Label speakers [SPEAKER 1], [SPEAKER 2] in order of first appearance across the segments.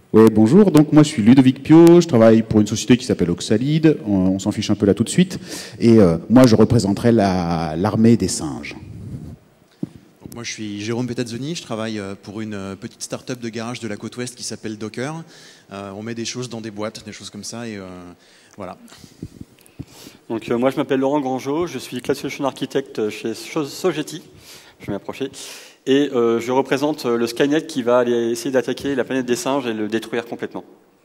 [SPEAKER 1] Oui, bonjour. Donc moi je suis Ludovic Piot, je travaille pour une société qui s'appelle Oxalide. On s'en fiche un peu là tout de suite. Et moi je représenterai l'armée des singes.
[SPEAKER 2] Donc moi je suis Jérôme Petazzoni, je travaille pour une petite start-up de garage de la côte ouest qui s'appelle Docker. On met des choses dans des boîtes, des choses comme ça et voilà.
[SPEAKER 3] Donc moi je m'appelle Laurent Grangeau, je suis Classification Architect chez Sogeti. Je vais m'approcher. Et je représente le Skynet qui va aller essayer d'attaquer la planète des singes et le détruire complètement.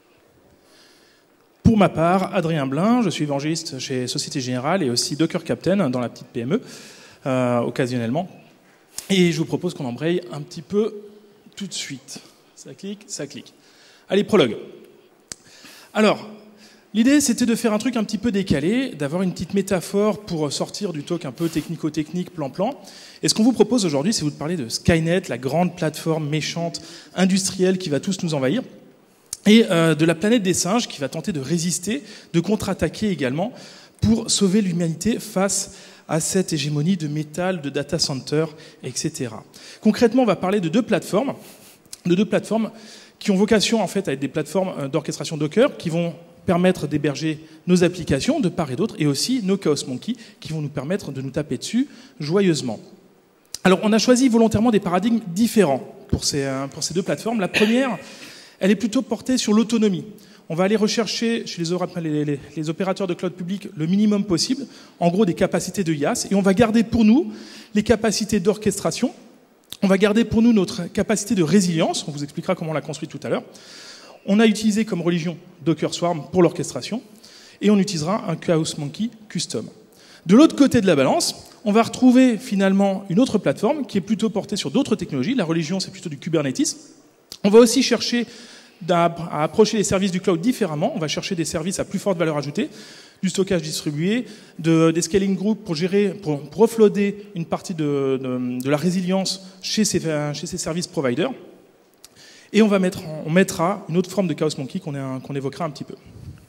[SPEAKER 4] Pour ma part, Adrien Blin, je suis évangéliste chez Société Générale et aussi Docker Captain dans la petite PME, occasionnellement. Et je vous propose qu'on embraye un petit peu tout de suite. Ça clique, ça clique. Allez, prologue. Alors, l'idée, c'était de faire un truc un petit peu décalé, d'avoir une petite métaphore pour sortir du talk un peu technico-technique, plan-plan. Et ce qu'on vous propose aujourd'hui, c'est de vous parler de Skynet, la grande plateforme méchante, industrielle qui va tous nous envahir, et de la planète des singes qui va tenter de résister, de contre-attaquer également, pour sauver l'humanité face à cette hégémonie de métal, de data center, etc. Concrètement, on va parler de deux plateformes qui ont vocation en fait à être des plateformes d'orchestration Docker, qui vont permettre d'héberger nos applications de part et d'autre, et aussi nos Chaos Monkey, qui vont nous permettre de nous taper dessus joyeusement. Alors, on a choisi volontairement des paradigmes différents pour ces deux plateformes. La première, elle est plutôt portée sur l'autonomie. On va aller rechercher chez les opérateurs de cloud public le minimum possible, en gros des capacités de IaaS, et on va garder pour nous les capacités d'orchestration. On va garder pour nous notre capacité de résilience, on vous expliquera comment on l'a construit tout à l'heure. On a utilisé comme religion Docker Swarm pour l'orchestration, et on utilisera un Chaos Monkey custom. De l'autre côté de la balance, on va retrouver finalement une autre plateforme qui est plutôt portée sur d'autres technologies. La religion, c'est plutôt du Kubernetes. On va aussi chercher à approcher les services du cloud différemment. On va chercher des services à plus forte valeur ajoutée, du stockage distribué, des scaling groups pour offloader une partie de la résilience chez ces services providers. Et on mettra une autre forme de Chaos Monkey qu'on évoquera un petit peu.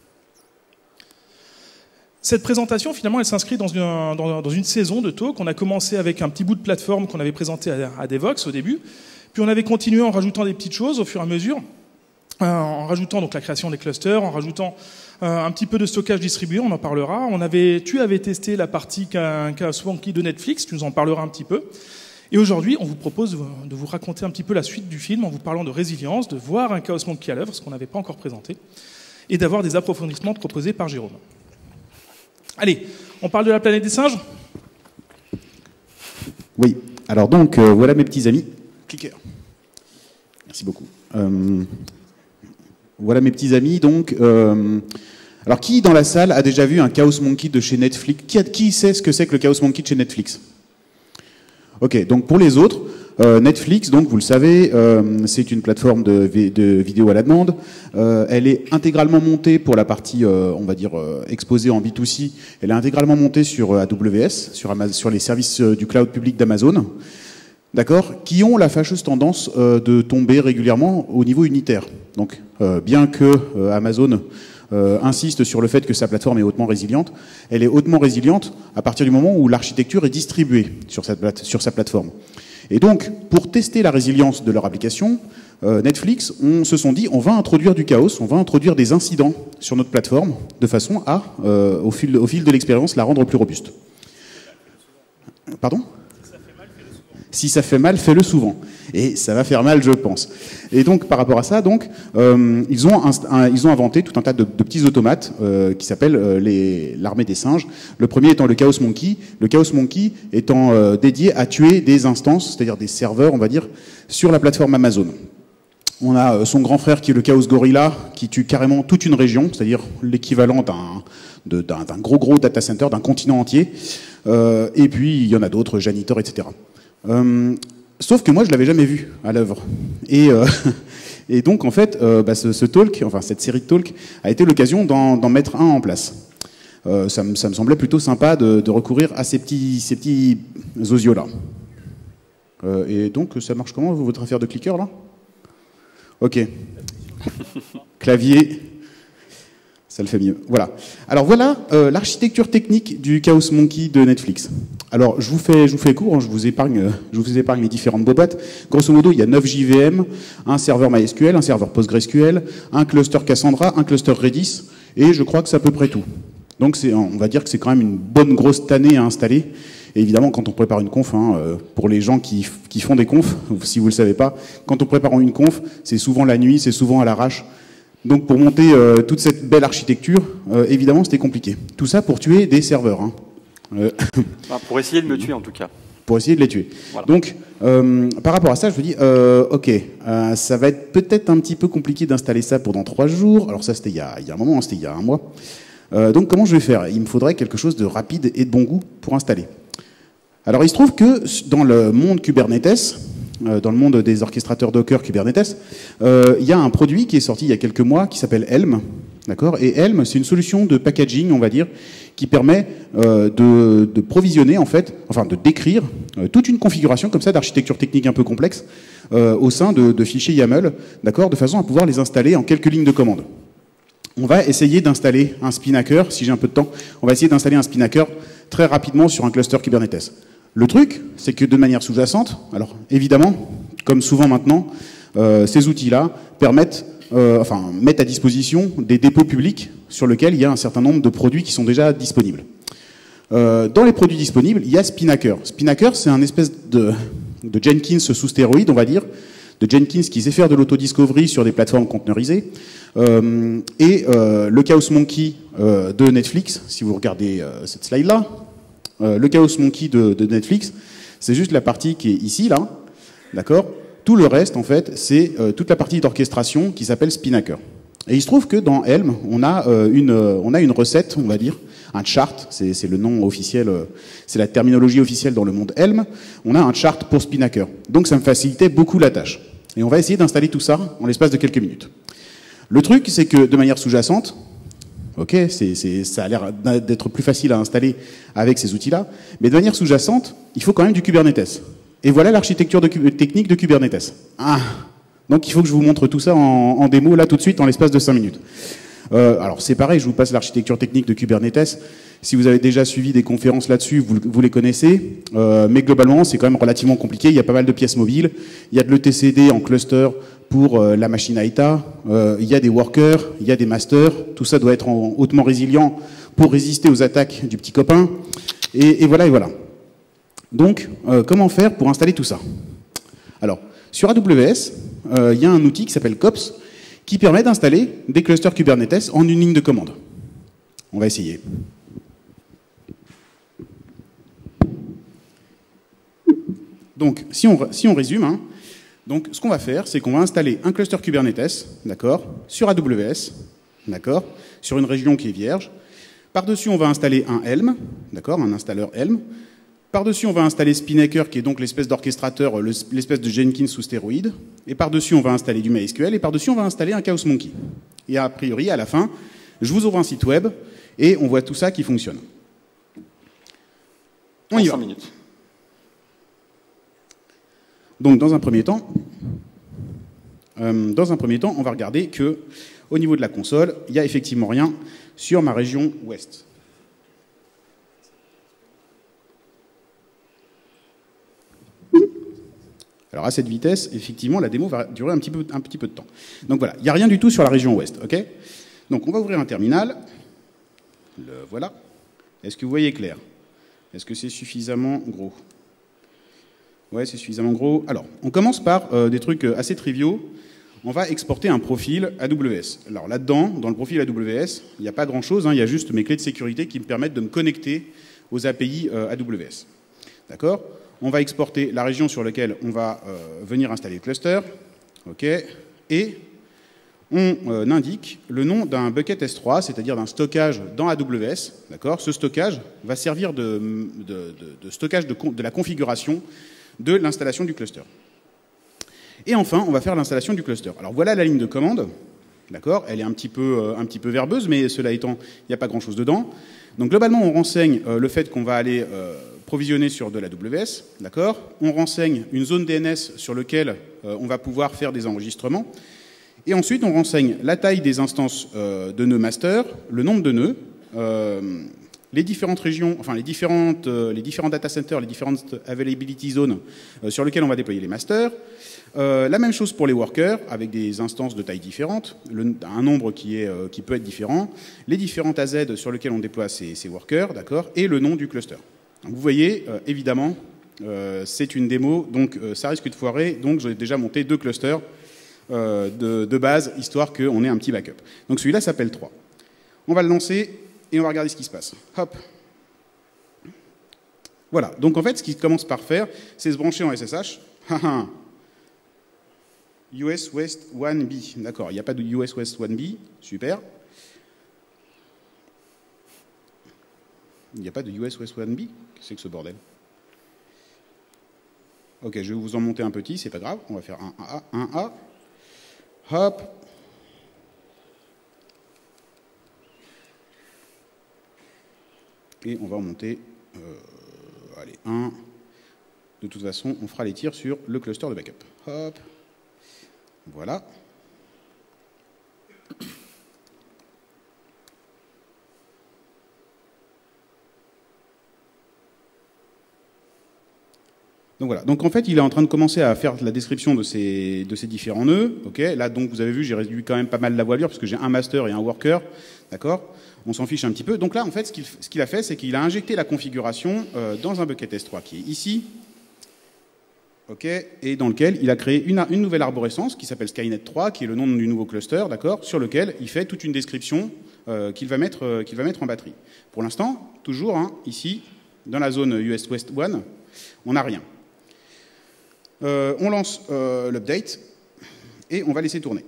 [SPEAKER 4] Cette présentation, finalement, elle s'inscrit dans une saison de talk. On a commencé avec un petit bout de plateforme qu'on avait présenté à Devox au début. Puis on avait continué en rajoutant des petites choses au fur et à mesure, en rajoutant donc la création des clusters, en rajoutant un petit peu de stockage distribué, on en parlera. Tu avais testé la partie Chaos Monkey de Netflix, tu nous en parleras un petit peu. Et aujourd'hui, on vous propose de vous raconter un petit peu la suite du film en vous parlant de résilience, de voir un Chaos Monkey à l'œuvre, ce qu'on n'avait pas encore présenté, et d'avoir des approfondissements proposés par Jérôme. Allez, on parle de la planète des singes ?
[SPEAKER 1] Oui, alors donc, voilà mes petits amis. Clicker. Merci beaucoup. Voilà mes petits amis, donc... alors, qui dans la salle a déjà vu un Chaos Monkey de chez Netflix ? Qui sait ce que c'est que le Chaos Monkey de chez Netflix ? Ok, donc pour les autres, Netflix, donc vous le savez, c'est une plateforme de vidéo à la demande. Elle est intégralement montée pour la partie, on va dire, exposée en B2C. Elle est intégralement montée sur AWS, sur les services du cloud public d'Amazon, d'accord, qui ont la fâcheuse tendance de tomber régulièrement au niveau unitaire. Donc, bien que Amazon insiste sur le fait que sa plateforme est hautement résiliente, elle est hautement résiliente à partir du moment où l'architecture est distribuée sur sa plateforme. Et donc, pour tester la résilience de leur application, Netflix, se sont dit, on va introduire du chaos, on va introduire des incidents sur notre plateforme, de façon à, au fil de l'expérience, la rendre plus robuste. Pardon ? Si ça fait mal, fais-le souvent. Et ça va faire mal, je pense. Et donc, par rapport à ça, donc, ils ont inventé tout un tas de petits automates qui s'appellent l'armée des singes. Le premier étant le Chaos Monkey. Le Chaos Monkey étant dédié à tuer des instances, c'est-à-dire des serveurs, on va dire, sur la plateforme Amazon. On a son grand frère qui est le Chaos Gorilla, qui tue carrément toute une région, c'est-à-dire l'équivalent d'un gros data center, d'un continent entier. Et puis, il y en a d'autres, Janitor, etc. Sauf que moi, je l'avais jamais vu à l'œuvre. Et donc, en fait, ce talk, enfin cette série de talks, a été l'occasion d'en mettre un en place. Ça me semblait plutôt sympa de recourir à ces petits osios-là. Et donc, ça marche comment, votre affaire de clicker, là ? Ok. Clavier. Ça le fait mieux. Voilà. Alors voilà l'architecture technique du Chaos Monkey de Netflix. Alors je vous fais court, hein, je vous épargne les différentes boîtes. Grosso modo, il y a 9 JVM, un serveur MySQL, un serveur PostgreSQL, un cluster Cassandra, un cluster Redis, et je crois que c'est à peu près tout. Donc on va dire que c'est quand même une bonne grosse tannée à installer. Et évidemment, quand on prépare une conf, hein, pour les gens qui font des confs, si vous le savez pas, quand on prépare une conf, c'est souvent la nuit, c'est souvent à l'arrache. Donc pour monter toute cette belle architecture, évidemment, c'était compliqué. Tout ça pour tuer des serveurs. Hein.
[SPEAKER 3] Pour essayer de me tuer, en tout cas.
[SPEAKER 1] Pour essayer de les tuer. Voilà. Donc, par rapport à ça, je me dis, ok, ça va être peut-être un petit peu compliqué d'installer ça pendant 3 jours. Alors ça, c'était il y a un moment, hein, c'était il y a un mois. Donc comment je vais faire? Il me faudrait quelque chose de rapide et de bon goût pour installer. Alors il se trouve que dans le monde Kubernetes, dans le monde des orchestrateurs Docker Kubernetes, il y a un produit qui est sorti il y a quelques mois qui s'appelle Helm. D'accord? Et Helm, c'est une solution de packaging, on va dire, qui permet de provisionner, en fait, enfin de décrire toute une configuration comme ça d'architecture technique un peu complexe au sein de fichiers YAML, d'accord, de façon à pouvoir les installer en quelques lignes de commande. On va essayer d'installer un Spinnaker, si j'ai un peu de temps, on va essayer d'installer un Spinnaker très rapidement sur un cluster Kubernetes. Le truc, c'est que de manière sous-jacente, alors évidemment, comme souvent maintenant, ces outils-là permettent, mettent à disposition des dépôts publics sur lesquels il y a un certain nombre de produits qui sont déjà disponibles. Dans les produits disponibles, il y a Spinnaker. Spinnaker, c'est un espèce de Jenkins sous stéroïde, on va dire, de Jenkins qui sait faire de l'autodiscovery sur des plateformes conteneurisées. Le Chaos Monkey de Netflix, si vous regardez cette slide-là, le Chaos Monkey de Netflix, c'est juste la partie qui est ici, là, d'accord? Tout le reste, en fait, c'est toute la partie d'orchestration qui s'appelle Spinnaker. Et il se trouve que dans Helm, on a une recette, on va dire, un chart, c'est le nom officiel, c'est la terminologie officielle dans le monde Helm, on a un chart pour Spinnaker. Donc ça me facilitait beaucoup la tâche. Et on va essayer d'installer tout ça en l'espace de quelques minutes. Le truc, c'est que de manière sous-jacente, ok, ça a l'air d'être plus facile à installer avec ces outils-là, mais de manière sous-jacente, il faut quand même du Kubernetes. Et voilà l'architecture technique de Kubernetes. Donc il faut que je vous montre tout ça en démo, là, tout de suite, en l'espace de 5 minutes. Alors c'est pareil, je vous passe l'architecture technique de Kubernetes. Si vous avez déjà suivi des conférences là-dessus, vous les connaissez. Mais globalement, c'est quand même relativement compliqué. Il y a pas mal de pièces mobiles. Il y a de l'ETCD en cluster pour la machine AITA. Il y a des workers, il y a des masters. Tout ça doit être hautement résilient pour résister aux attaques du petit copain. Et voilà, et voilà. Donc, comment faire pour installer tout ça? Alors, sur AWS, il y a un outil qui s'appelle COPS qui permet d'installer des clusters Kubernetes en une ligne de commande. On va essayer. Donc, si on résume, hein, donc, ce qu'on va faire, c'est qu'on va installer un cluster Kubernetes, d'accord, sur AWS, d'accord, sur une région qui est vierge. Par-dessus, on va installer un Helm, d'accord, un installeur Helm. Par-dessus, on va installer Spinnaker, qui est donc l'espèce d'orchestrateur, l'espèce de Jenkins sous stéroïde. Et par-dessus, on va installer du MySQL. Et par-dessus, on va installer un Chaos Monkey. Et a priori, à la fin, je vous ouvre un site web et on voit tout ça qui fonctionne. On y va.
[SPEAKER 3] 5 minutes.
[SPEAKER 1] Donc, dans un premier temps, on va regarder que, au niveau de la console, il n'y a effectivement rien sur ma région ouest. Alors à cette vitesse, effectivement, la démo va durer un petit peu de temps. Donc voilà, il n'y a rien du tout sur la région ouest, ok? Donc on va ouvrir un terminal. Le voilà. Est-ce que vous voyez clair? Est-ce que c'est suffisamment gros? Ouais, c'est suffisamment gros. Alors, on commence par des trucs assez triviaux. On va exporter un profil AWS. Alors là-dedans, dans le profil AWS, il n'y a pas grand-chose, hein, il y a juste mes clés de sécurité qui me permettent de me connecter aux API AWS. D'accord? On va exporter la région sur laquelle on va venir installer le cluster. OK. Et on indique le nom d'un bucket S3, c'est-à-dire d'un stockage dans AWS. D'accord. Ce stockage va servir de stockage de la configuration de l'installation du cluster. Et enfin, on va faire l'installation du cluster. Alors voilà la ligne de commande. D'accord. Elle est un petit peu verbeuse, mais cela étant, il n'y a pas grand-chose dedans. Donc globalement, on renseigne le fait qu'on va aller provisionner sur de l'AWS, d'accord. On renseigne une zone DNS sur laquelle on va pouvoir faire des enregistrements. Et ensuite, on renseigne la taille des instances de nœuds master, le nombre de nœuds, les différentes régions, enfin les différents data centers, les différentes availability zones sur lesquelles on va déployer les masters. La même chose pour les workers, avec des instances de taille différentes, un nombre qui peut être différent, les différentes AZ sur lesquelles on déploie ces workers, d'accord, et le nom du cluster. Donc vous voyez, évidemment, c'est une démo, donc ça risque de foirer, donc j'ai déjà monté 2 clusters de base, histoire qu'on ait un petit backup. Donc celui-là s'appelle 3. On va le lancer et on va regarder ce qui se passe. Hop. Voilà, donc en fait, ce qu'il commence par faire, c'est se brancher en SSH. US West 1B, d'accord, il n'y a pas de US West 1B, super. Il n'y a pas de US West 1B, qu'est-ce que c'est que ce bordel? Ok, je vais vous en monter un petit, c'est pas grave, on va faire un A, un A. Hop. Et on va en monter, allez, un. De toute façon, on fera les tirs sur le cluster de backup. Hop. Voilà. Donc voilà. Donc en fait, il est en train de commencer à faire la description de ces différents nœuds. Ok. Là, donc vous avez vu, j'ai réduit quand même pas mal la voilure parce que j'ai un master et un worker. D'accord. On s'en fiche un petit peu. Donc là, en fait, ce qu'il a fait, c'est qu'il a injecté la configuration dans un bucket S3 qui est ici. Ok, et dans lequel il a créé une nouvelle arborescence qui s'appelle Skynet 3, qui est le nom du nouveau cluster, d'accord, sur lequel il fait toute une description qu'il va mettre en batterie. Pour l'instant, toujours ici, dans la zone US West 1, on n'a rien. On lance l'update et on va laisser tourner.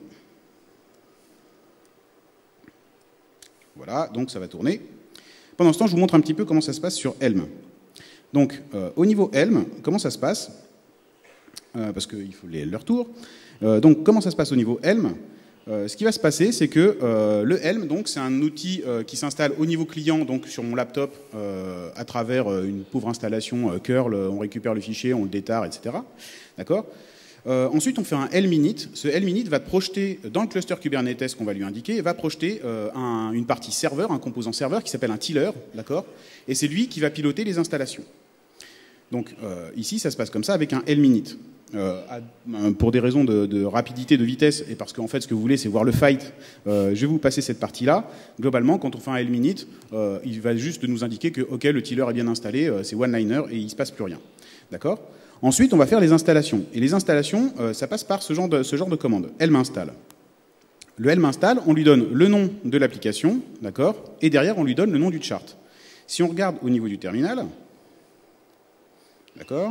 [SPEAKER 1] Voilà, donc ça va tourner. Pendant ce temps, je vous montre un petit peu comment ça se passe sur Helm. Donc, au niveau Helm, comment ça se passe? Parce qu'il faut leur tour. Donc, comment ça se passe au niveau Helm? Ce qui va se passer, c'est que le Helm, donc, c'est un outil qui s'installe au niveau client, donc sur mon laptop, à travers une pauvre installation curl. On récupère le fichier, on le détare, etc. D'accord. Ensuite, on fait un Helm init. Ce Helm init va projeter dans le cluster Kubernetes qu'on va lui indiquer, va projeter une partie serveur, un composant serveur qui s'appelle un tiller, d'accord. Et c'est lui qui va piloter les installations. Donc ici, ça se passe comme ça avec un Helm init. Pour des raisons de rapidité, de vitesse, et parce qu'en fait, ce que vous voulez, c'est voir le fight, je vais vous passer cette partie-là. Globalement, quand on fait un Helm init, il va juste nous indiquer que OK, le tiller est bien installé, c'est one-liner, et il ne se passe plus rien. D'accord. Ensuite, on va faire les installations. Et les installations, ça passe par ce genre de commande. Helm install. Le Helm install, on lui donne le nom de l'application, d'accord, et derrière, on lui donne le nom du chart. Si on regarde au niveau du terminal, d'accord,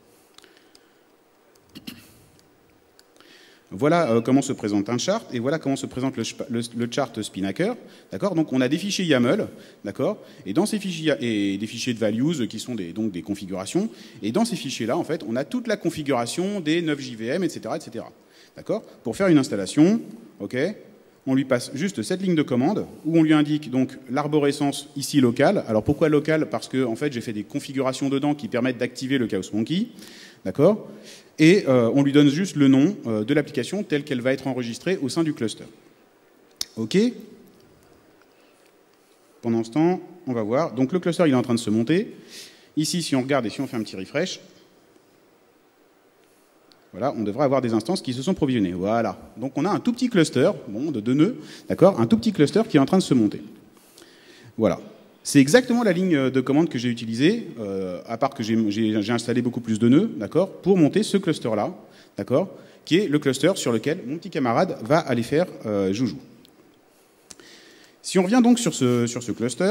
[SPEAKER 1] voilà comment se présente un chart et voilà comment se présente le chart Spinnaker. D'accord. Donc on a des fichiers YAML, d'accord, et dans ces fichiers et des fichiers de values qui sont donc des configurations. Et dans ces fichiers-là, en fait, on a toute la configuration des 9 JVM, etc., etc. D'accord. Pour faire une installation, ok, on lui passe juste cette ligne de commande où on lui indique donc l'arborescence ici locale. Alors pourquoi locale? Parce que en fait j'ai fait des configurations dedans qui permettent d'activer le Chaos Monkey, d'accord. Et on lui donne juste le nom de l'application telle qu'elle va être enregistrée au sein du cluster. OK. Pendant ce temps, on va voir. Donc le cluster, il est en train de se monter. Ici, si on regarde et si on fait un petit refresh, voilà, on devrait avoir des instances qui se sont provisionnées. Voilà. Donc on a un tout petit cluster, bon, de 2 nœuds, d'accord, un tout petit cluster qui est en train de se monter. Voilà. C'est exactement la ligne de commande que j'ai utilisée, à part que j'ai installé beaucoup plus de nœuds, d'accord, pour monter ce cluster-là, d'accord, qui est le cluster sur lequel mon petit camarade va aller faire joujou. Si on revient donc sur ce cluster,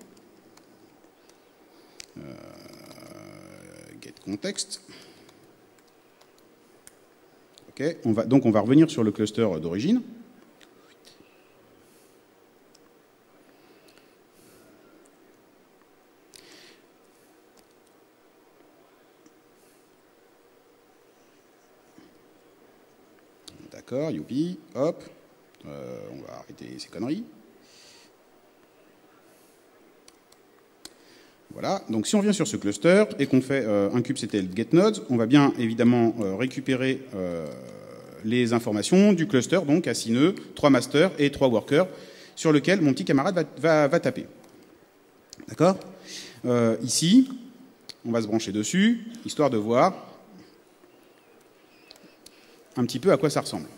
[SPEAKER 1] get context, ok, on va revenir sur le cluster d'origine. D'accord, youpi, hop, on va arrêter ces conneries. Voilà, donc si on vient sur ce cluster et qu'on fait un kubectl getNodes, on va bien évidemment récupérer les informations du cluster, donc à 6 nœuds, 3 masters et 3 workers, sur lequel mon petit camarade va taper. D'accord? Ici, on va se brancher dessus, histoire de voir un petit peu à quoi ça ressemble.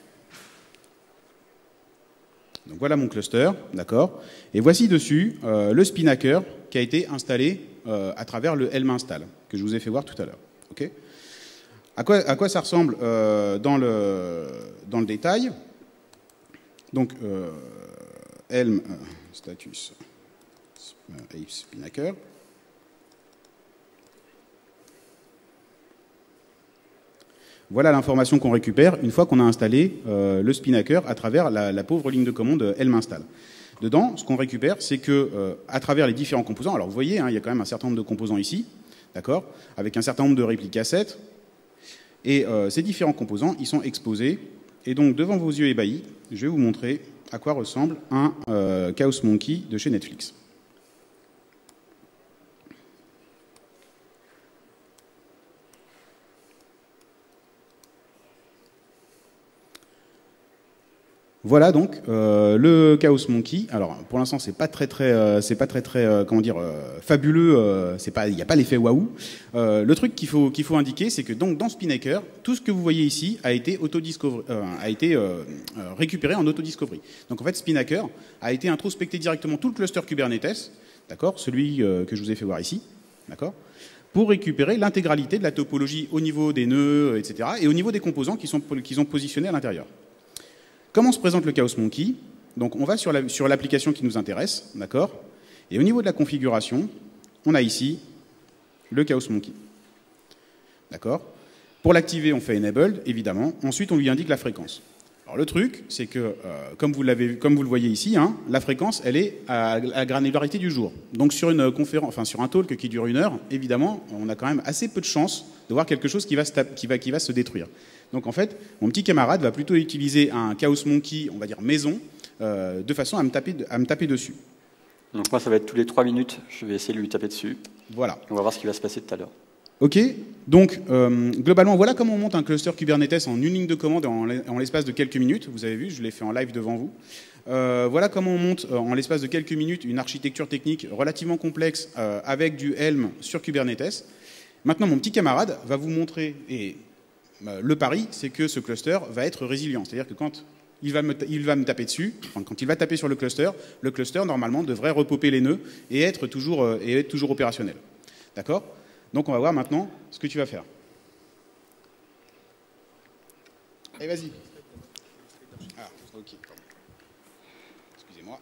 [SPEAKER 1] Donc voilà mon cluster, d'accord? Et voici dessus le spinnaker qui a été installé à travers le Helm install, que je vous ai fait voir tout à l'heure. Okay, à quoi ça ressemble dans le détail? Donc, Helm status spinnaker. Voilà l'information qu'on récupère une fois qu'on a installé le spinnaker à travers la pauvre ligne de commande Helm install. Dedans, ce qu'on récupère, c'est que à travers les différents composants, alors vous voyez, hein, il y a quand même un certain nombre de composants ici, d'accord, avec un certain nombre de réplicas cassettes, et ces différents composants, ils sont exposés, et donc devant vos yeux ébahis, je vais vous montrer à quoi ressemble un Chaos Monkey de chez Netflix. Voilà donc le Chaos Monkey. Alors pour l'instant c'est pas très comment dire fabuleux. Il n'y a pas l'effet waouh. Le truc qu'il faut indiquer, c'est que donc dans Spinnaker, tout ce que vous voyez ici a été récupéré en auto-discovery. Donc en fait Spinnaker a été introspecté directement tout le cluster Kubernetes, d'accord, celui que je vous ai fait voir ici, d'accord, pour récupérer l'intégralité de la topologie au niveau des nœuds, etc., et au niveau des composants qui sont positionnés à l'intérieur. Comment se présente le Chaos Monkey? Donc on va sur l'application qui nous intéresse, d'accord? Et au niveau de la configuration, on a ici le Chaos Monkey. D'accord? Pour l'activer, on fait Enabled, évidemment. Ensuite, on lui indique la fréquence. Alors le truc, c'est que, comme vous le voyez ici, hein, la fréquence, elle est à la granularité du jour. Donc sur une conférence, enfin sur un talk qui dure 1 heure, évidemment, on a quand même assez peu de chances de voir quelque chose qui va se détruire. Donc en fait, mon petit camarade va plutôt utiliser un Chaos Monkey, on va dire maison, de façon à me taper dessus.
[SPEAKER 3] Donc moi, ça va être tous les 3 minutes, je vais essayer de lui taper dessus.
[SPEAKER 1] Voilà.
[SPEAKER 3] On va voir ce qui va se passer tout à l'heure.
[SPEAKER 1] Ok, donc globalement, voilà comment on monte un cluster Kubernetes en une ligne de commande en l'espace de quelques minutes. Vous avez vu, je l'ai fait en live devant vous. Voilà comment on monte en l'espace de quelques minutes une architecture technique relativement complexe avec du Helm sur Kubernetes. Maintenant, mon petit camarade va vous montrer, et le pari, c'est que ce cluster va être résilient. C'est-à-dire que quand il va me taper dessus, enfin, quand il va taper sur le cluster, normalement, devrait repoper les nœuds et être toujours opérationnel. D'accord ? Donc on va voir maintenant ce que tu vas faire. Allez, vas-y. Ah, ok. Excusez-moi.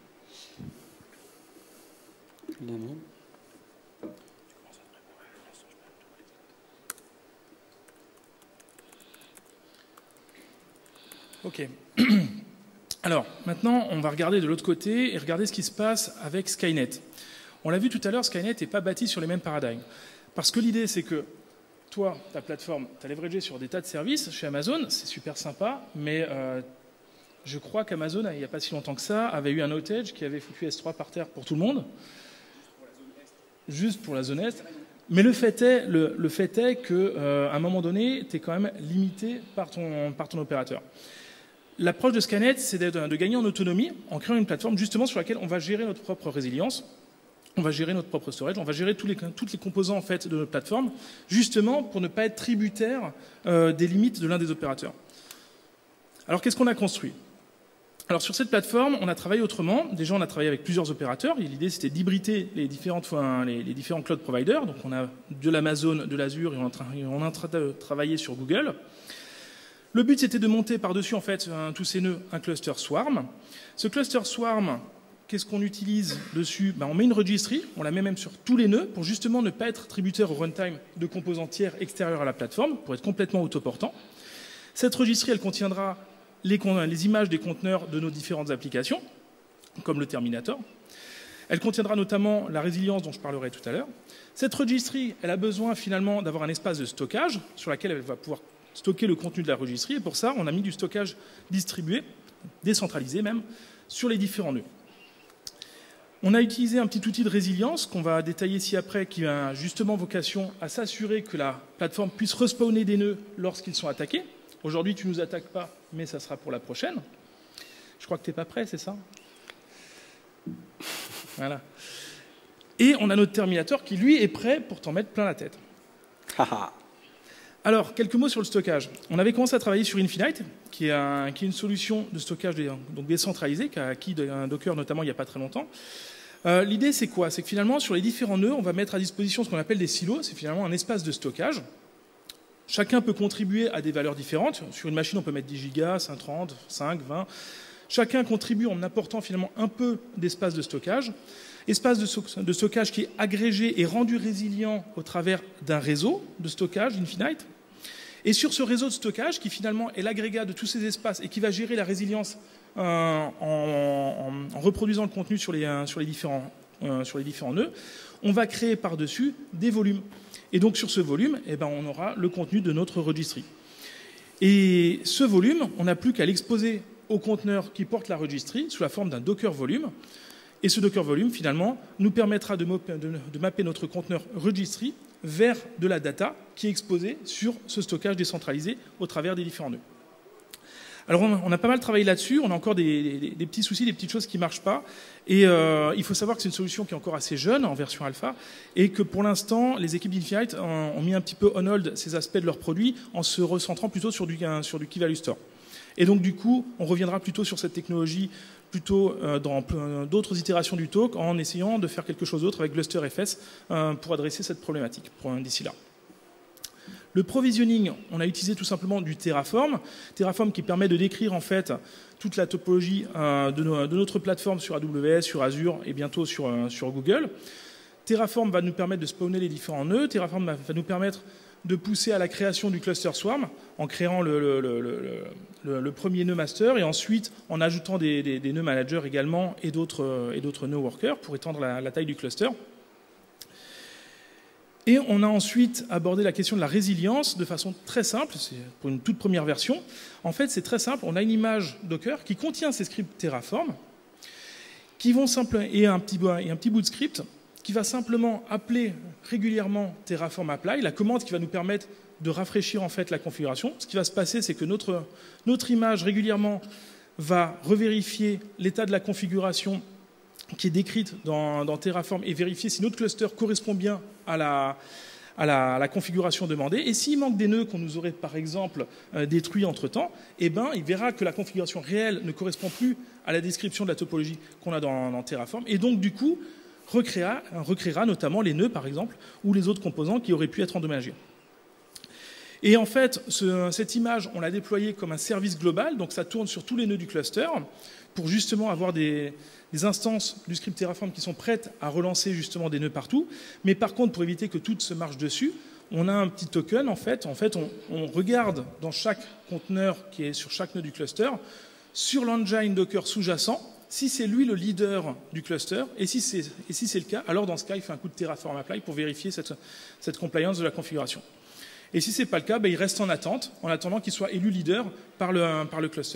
[SPEAKER 4] Ok. Alors, maintenant, on va regarder de l'autre côté et regarder ce qui se passe avec Skynet. On l'a vu tout à l'heure, Skynet n'est pas bâti sur les mêmes paradigmes. Parce que l'idée, c'est que toi, ta plateforme, tu as leveragé sur des tas de services chez Amazon, c'est super sympa, mais je crois qu'Amazon, il n'y a pas si longtemps que ça, avait eu un outage qui avait foutu S3 par terre pour tout le monde. Juste pour la zone Est. Mais le fait est qu'à un moment donné, tu es quand même limité par ton opérateur. L'approche de Skynet, c'est de gagner en autonomie en créant une plateforme justement sur laquelle on va gérer notre propre résilience. On va gérer notre propre storage, on va gérer tous les composants en fait, de notre plateforme, justement pour ne pas être tributaire des limites de l'un des opérateurs. Alors qu'est-ce qu'on a construit? Alors sur cette plateforme, on a travaillé autrement. Déjà, on a travaillé avec plusieurs opérateurs. L'idée, c'était d'hybrider les différents cloud providers. Donc on a de l'Amazon, de l'Azure, et on est en train de travailler sur Google. Le but, c'était de monter par-dessus en fait, tous ces nœuds un cluster Swarm. Ce cluster Swarm, qu'est-ce qu'on utilise dessus? On met une registry, on la met même sur tous les nœuds pour justement ne pas être tributaire au runtime de composants tiers extérieurs à la plateforme, pour être complètement autoportant. Cette registry, elle contiendra les images des conteneurs de nos différentes applications, comme le Terminator. Elle contiendra notamment la résilience dont je parlerai tout à l'heure. Cette registry, elle a besoin finalement d'avoir un espace de stockage sur lequel elle va pouvoir stocker le contenu de la registry. Et pour ça, on a mis du stockage distribué, décentralisé même, sur les différents nœuds. On a utilisé un petit outil de résilience qu'on va détailler ici après, qui a justement vocation à s'assurer que la plateforme puisse respawner des nœuds lorsqu'ils sont attaqués. Aujourd'hui, tu ne nous attaques pas, mais ça sera pour la prochaine. Je crois que tu n'es pas prêt, c'est ça? Voilà. Et on a notre Terminator qui, lui, est prêt pour t'en mettre plein la tête. Alors, quelques mots sur le stockage. On avait commencé à travailler sur Infinite, qui est une solution de stockage donc décentralisée, qui a acquis un Docker notamment il n'y a pas très longtemps. L'idée, c'est quoi? C'est que finalement, sur les différents nœuds, on va mettre à disposition ce qu'on appelle des silos. C'est finalement un espace de stockage. Chacun peut contribuer à des valeurs différentes. Sur une machine, on peut mettre 10 gigas, 5, 30, 5, 20. Chacun contribue en apportant finalement un peu d'espace de stockage. Espace de stockage qui est agrégé et rendu résilient au travers d'un réseau de stockage Infinite. Et sur ce réseau de stockage, qui finalement est l'agrégat de tous ces espaces et qui va gérer la résilience en reproduisant le contenu sur les différents nœuds, on va créer par-dessus des volumes. Et donc sur ce volume, on aura le contenu de notre registry. Et ce volume, on n'a plus qu'à l'exposer au conteneur qui porte la registry sous la forme d'un Docker volume. Et ce Docker volume, finalement, nous permettra de mapper notre conteneur registry vers de la data qui est exposée sur ce stockage décentralisé au travers des différents nœuds. Alors, on a pas mal travaillé là-dessus. On a encore des petits soucis, des petites choses qui ne marchent pas. Et il faut savoir que c'est une solution qui est encore assez jeune, en version alpha, et que pour l'instant, les équipes d'Infinite ont mis un petit peu on hold ces aspects de leurs produits en se recentrant plutôt sur du Key Value Store. Et donc, du coup, on reviendra plutôt sur cette technologie plutôt dans d'autres itérations du talk, en essayant de faire quelque chose d'autre avec GlusterFS pour adresser cette problématique d'ici là. Le provisioning, on a utilisé tout simplement du Terraform. Terraform qui permet de décrire en fait toute la topologie de notre plateforme sur AWS, sur Azure et bientôt sur Google. Terraform va nous permettre de spawner les différents nœuds. Terraform va nous permettre de pousser à la création du cluster swarm en créant le premier nœud master et ensuite en ajoutant des nœuds managers également et d'autres nœuds workers pour étendre la taille du cluster. Et on a ensuite abordé la question de la résilience de façon très simple, c'est pour une toute première version. En fait, c'est très simple, on a une image Docker qui contient ces scripts Terraform et un petit bout de script qui va simplement appeler régulièrement Terraform apply, la commande qui va nous permettre de rafraîchir en fait la configuration. Ce qui va se passer, c'est que notre image régulièrement va revérifier l'état de la configuration qui est décrite dans Terraform et vérifier si notre cluster correspond bien à la configuration demandée. Et s'il manque des nœuds qu'on nous aurait par exemple détruits entre-temps, il verra que la configuration réelle ne correspond plus à la description de la topologie qu'on a dans Terraform. Et donc du coup, recréera notamment les nœuds, par exemple, ou les autres composants qui auraient pu être endommagés. Et en fait, cette image, on l'a déployée comme un service global, donc ça tourne sur tous les nœuds du cluster, pour justement avoir des instances du script Terraform qui sont prêtes à relancer justement des nœuds partout. Mais par contre, pour éviter que tout se marche dessus, on a un petit token, en fait, on regarde dans chaque conteneur qui est sur chaque nœud du cluster, sur l'engine Docker sous-jacent, si c'est lui le leader du cluster, et si c'est le cas, alors dans ce cas, il fait un coup de Terraform apply pour vérifier cette compliance de la configuration. Et si ce n'est pas le cas, il reste en attente, en attendant qu'il soit élu leader par le cluster.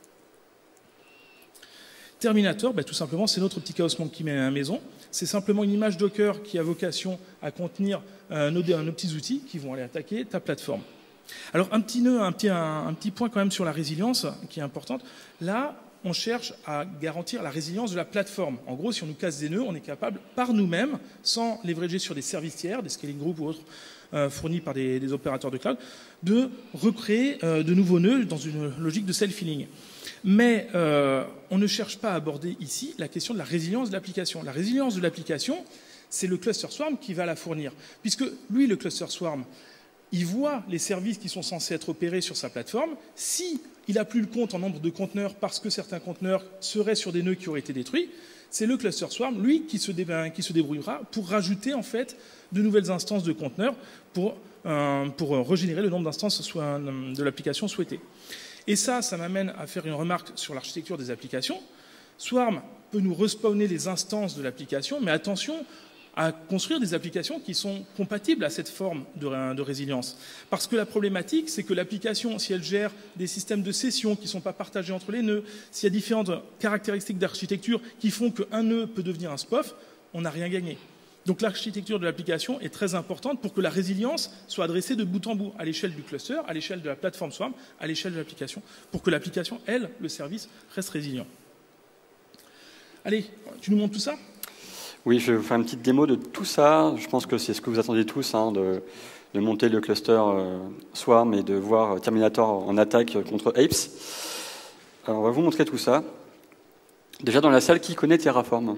[SPEAKER 4] Terminator, tout simplement, c'est notre petit Chaos Monkey maison. C'est simplement une image Docker qui a vocation à contenir nos petits outils qui vont aller attaquer ta plateforme. Alors, un petit point quand même sur la résilience qui est importante. Là, on cherche à garantir la résilience de la plateforme. En gros, si on nous casse des nœuds, on est capable, par nous-mêmes, sans leverager sur des services tiers, des scaling groups ou autres fournis par des opérateurs de cloud, de recréer de nouveaux nœuds dans une logique de self-healing. Mais on ne cherche pas à aborder ici la question de la résilience de l'application. La résilience de l'application, c'est le cluster swarm qui va la fournir. Puisque lui, le cluster swarm, il voit les services qui sont censés être opérés sur sa plateforme. Si il n'a plus le compte en nombre de conteneurs parce que certains conteneurs seraient sur des nœuds qui auraient été détruits, c'est le cluster swarm, lui, qui se débrouillera pour rajouter en fait de nouvelles instances de conteneurs pour régénérer le nombre d'instances de l'application souhaitée. Et ça m'amène à faire une remarque sur l'architecture des applications. Swarm peut nous respawner les instances de l'application, mais attention à construire des applications qui sont compatibles à cette forme de résilience. Parce que la problématique, c'est que l'application, si elle gère des systèmes de session qui ne sont pas partagés entre les nœuds, s'il y a différentes caractéristiques d'architecture qui font qu'un nœud peut devenir un SPOF, on n'a rien gagné. Donc l'architecture de l'application est très importante pour que la résilience soit adressée de bout en bout, à l'échelle du cluster, à l'échelle de la plateforme Swarm, à l'échelle de l'application, pour que l'application, elle, le service, reste résilient. Allez, tu nous montres tout ça?
[SPEAKER 3] Oui, je vais vous faire une petite démo de tout ça. Je pense que c'est ce que vous attendez tous, hein, de monter le cluster Swarm et de voir Terminator en attaque contre Apes. Alors, on va vous montrer tout ça. Déjà dans la salle, qui connaît Terraform?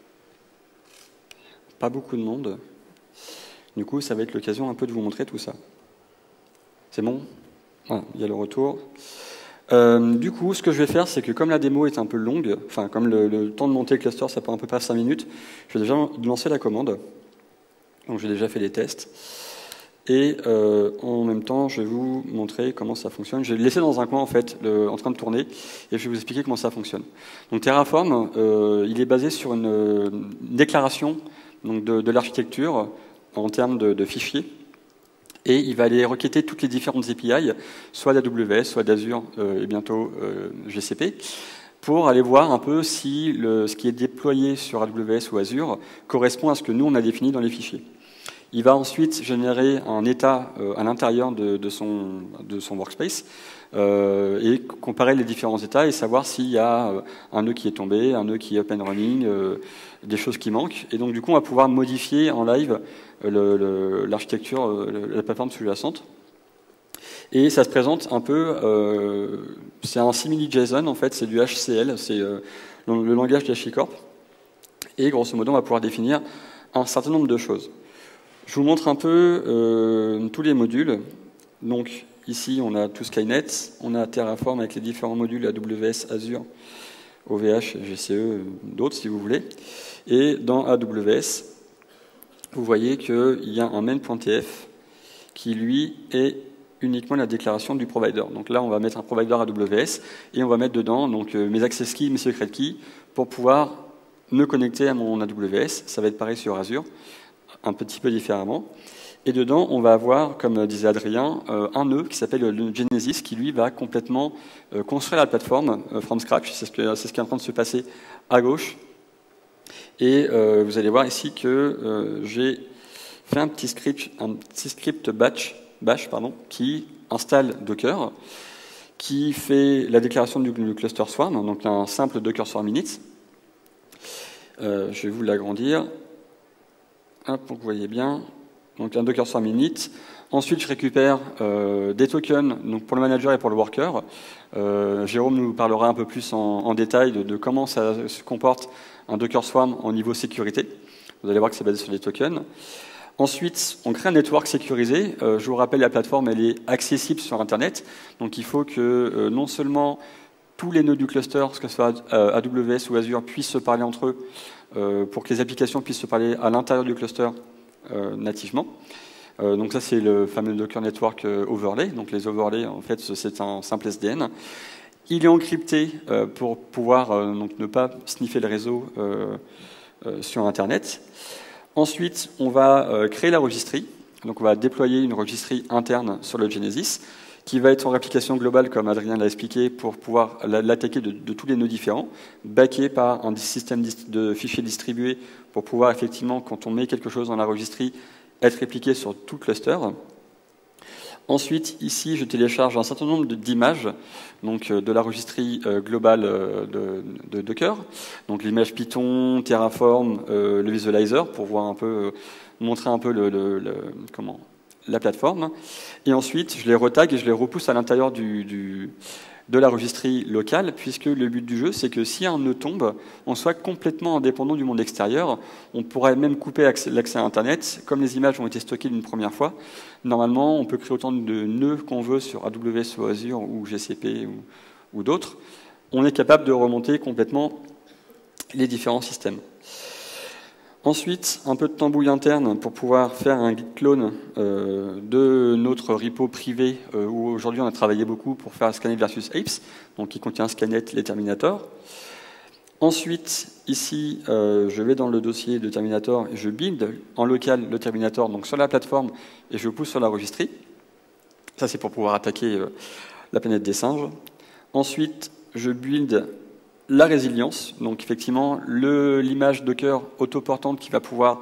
[SPEAKER 3] Pas beaucoup de monde. Du coup, ça va être l'occasion un peu de vous montrer tout ça. C'est bon? Voilà, il y a le retour. Du coup, ce que je vais faire, c'est que comme la démo est un peu longue, enfin comme le temps de monter le cluster, ça prend à peu près 5 minutes, je vais déjà lancer la commande. Donc j'ai déjà fait les tests. Et en même temps, je vais vous montrer comment ça fonctionne. Je vais le laisser dans un coin, en fait, en train de tourner, et je vais vous expliquer comment ça fonctionne. Donc Terraform, il est basé sur une déclaration donc de l'architecture en termes de fichiers. Et il va aller requêter toutes les différentes API, soit d'AWS, soit d'Azure et bientôt GCP, pour aller voir un peu si ce qui est déployé sur AWS ou Azure correspond à ce que nous, on a défini dans les fichiers. Il va ensuite générer un état à l'intérieur de son workspace et comparer les différents états et savoir s'il y a un nœud qui est tombé, un nœud qui est up and running, des choses qui manquent. Et donc, du coup, on va pouvoir modifier en live l'architecture, la plateforme sous-jacente. Et ça se présente un peu, c'est un simili-JSON, en fait, c'est du HCL, c'est le langage d'HashiCorp. Et grosso modo, on va pouvoir définir un certain nombre de choses. Je vous montre un peu tous les modules. Donc, ici, on a tout Skynet, on a Terraform avec les différents modules AWS, Azure, OVH, GCE, d'autres si vous voulez. Et dans AWS, vous voyez qu'il y a un main.tf qui, lui, est uniquement la déclaration du provider. Donc là, on va mettre un provider AWS et on va mettre dedans donc, mes access keys, mes secret keys pour pouvoir me connecter à mon AWS. Ça va être pareil sur Azure, un petit peu différemment. Et dedans, on va avoir, comme disait Adrien, un nœud qui s'appelle le Genesis, qui lui va complètement construire la plateforme from scratch. C'est ce qui est en train de se passer à gauche. Et vous allez voir ici que j'ai fait un petit script bash qui installe Docker, qui fait la déclaration du cluster Swarm, donc un simple Docker Swarm init. Je vais vous l'agrandir. Pour que vous voyez bien. Donc un Docker Swarm init. Ensuite, je récupère des tokens donc pour le manager et pour le worker. Jérôme nous parlera un peu plus en détail de comment ça se comporte un Docker Swarm en niveau sécurité. Vous allez voir que c'est basé sur des tokens. Ensuite, on crée un network sécurisé. Je vous rappelle, la plateforme elle est accessible sur Internet. Donc il faut que non seulement tous les nœuds du cluster, que ce soit AWS ou Azure, puissent se parler entre eux pour que les applications puissent se parler à l'intérieur du cluster nativement. Donc ça, c'est le fameux Docker Network Overlay. Donc les overlays, en fait, c'est un simple SDN. Il est encrypté pour pouvoir donc ne pas sniffer le réseau sur Internet. Ensuite, on va créer la registry. Donc on va déployer une registry interne sur le Genesis qui va être en réplication globale, comme Adrien l'a expliqué, pour pouvoir l'attaquer de tous les nœuds différents, backé par un système de fichiers distribués pour pouvoir effectivement, quand on met quelque chose dans la registry, être répliqué sur tout le cluster. Ensuite, ici, je télécharge un certain nombre d'images donc de la registry globale de Docker. Donc l'image Python, Terraform, le visualizer pour voir un peu, montrer un peu la plateforme. Et ensuite, je les retag et je les repousse à l'intérieur de la registry locale, puisque le but du jeu, c'est que si un nœud tombe, on soit complètement indépendant du monde extérieur. On pourrait même couper l'accès à Internet. Comme les images ont été stockées une première fois, normalement, on peut créer autant de nœuds qu'on veut sur AWS ou Azure ou GCP ou d'autres. On est capable de remonter complètement les différents systèmes. Ensuite, un peu de tambouille interne pour pouvoir faire un git clone de notre repo privé où aujourd'hui on a travaillé beaucoup pour faire Skynet versus Apes, donc qui contient Skynet, les Terminator. Ensuite, ici, je vais dans le dossier de Terminator et je build en local le Terminator donc sur la plateforme et je pousse sur la registry. Ça, c'est pour pouvoir attaquer la planète des singes. Ensuite, je build la résilience, donc effectivement l'image Docker autoportante qui va pouvoir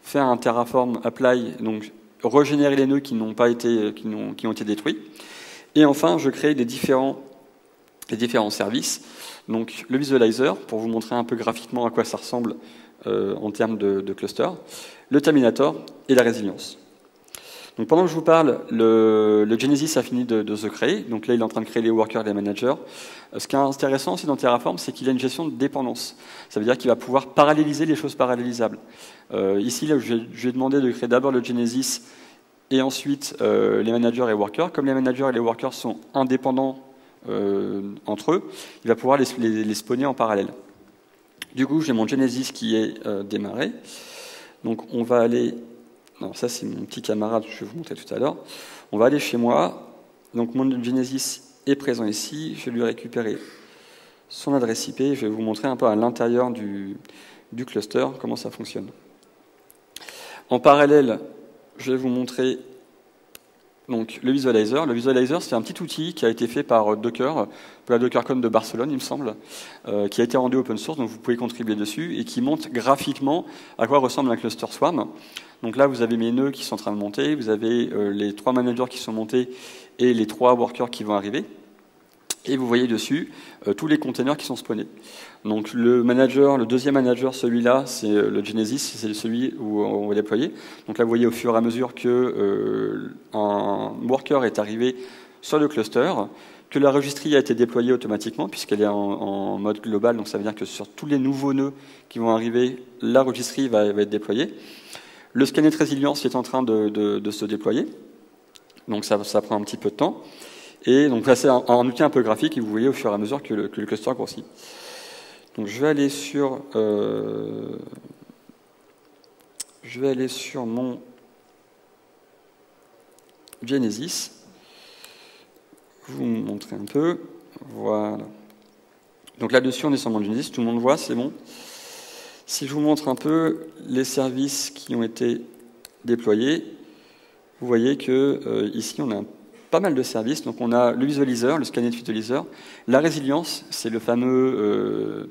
[SPEAKER 3] faire un Terraform apply, donc régénérer les nœuds qui ont été détruits. Et enfin, je crée les différents services. Donc le visualizer, pour vous montrer un peu graphiquement à quoi ça ressemble en termes de cluster, le terminator et la résilience. Donc pendant que je vous parle, le Genesis a fini de se créer. Donc là, il est en train de créer les workers et les managers. Ce qui est intéressant aussi dans Terraform, c'est qu'il a une gestion de dépendance. Ça veut dire qu'il va pouvoir paralléliser les choses parallélisables. Ici, là, je lui ai demandé de créer d'abord le Genesis et ensuite les managers et workers. Comme les managers et les workers sont indépendants entre eux, il va pouvoir les spawner en parallèle. Du coup, j'ai mon Genesis qui est démarré. Donc on va aller... Non, ça c'est mon petit camarade que je vais vous montrer tout à l'heure. On va aller chez moi. Donc mon Genesis est présent ici. Je vais lui récupérer son adresse IP. Je vais vous montrer un peu à l'intérieur du cluster comment ça fonctionne. En parallèle, je vais vous montrer donc, le visualizer. Le visualizer, c'est un petit outil qui a été fait par Docker, la DockerCon de Barcelone, il me semble, qui a été rendu open source, donc vous pouvez contribuer dessus, et qui montre graphiquement à quoi ressemble un cluster swarm. Donc là, vous avez mes nœuds qui sont en train de monter, vous avez les 3 managers qui sont montés et les 3 workers qui vont arriver. Et vous voyez dessus tous les containers qui sont spawnés. Donc le deuxième manager, celui-là, c'est le Genesis, c'est celui où on va déployer. Donc là, vous voyez au fur et à mesure que un worker est arrivé sur le cluster, que la registrie a été déployée automatiquement, puisqu'elle est en mode global, donc ça veut dire que sur tous les nouveaux nœuds qui vont arriver, la registrie va être déployée. Le scannet résilience est en train de se déployer, donc ça prend un petit peu de temps. Et donc là, c'est un outil un peu graphique, et vous voyez au fur et à mesure que le cluster grossit. Donc je vais aller sur mon Genesis, vous montrer un peu. Voilà. Donc là-dessus, on est sur mon Genesis, tout le monde voit, c'est bon. Si je vous montre un peu les services qui ont été déployés, vous voyez que ici, on a pas mal de services. Donc on a le visualizer, le scanner visualizer, la résilience, c'est la fameuse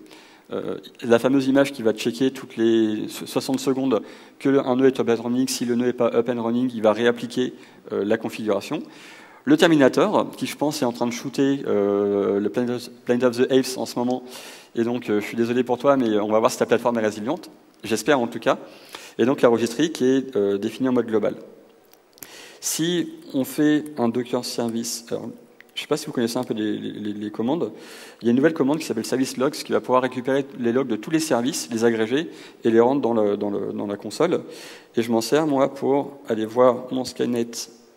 [SPEAKER 3] image qui va checker toutes les 60 secondes que un nœud est up and running. Si le nœud n'est pas up and running, il va réappliquer la configuration. Le Terminator, qui je pense est en train de shooter le Planet of the Apes en ce moment. Et donc je suis désolé pour toi, mais on va voir si ta plateforme est résiliente. J'espère en tout cas. Et donc la registrie qui est définie en mode global. Si on fait un Docker service, alors, je ne sais pas si vous connaissez un peu les commandes, il y a une nouvelle commande qui s'appelle service logs qui va pouvoir récupérer les logs de tous les services, les agréger et les rendre dans la console. Et je m'en sers moi pour aller voir mon Skynet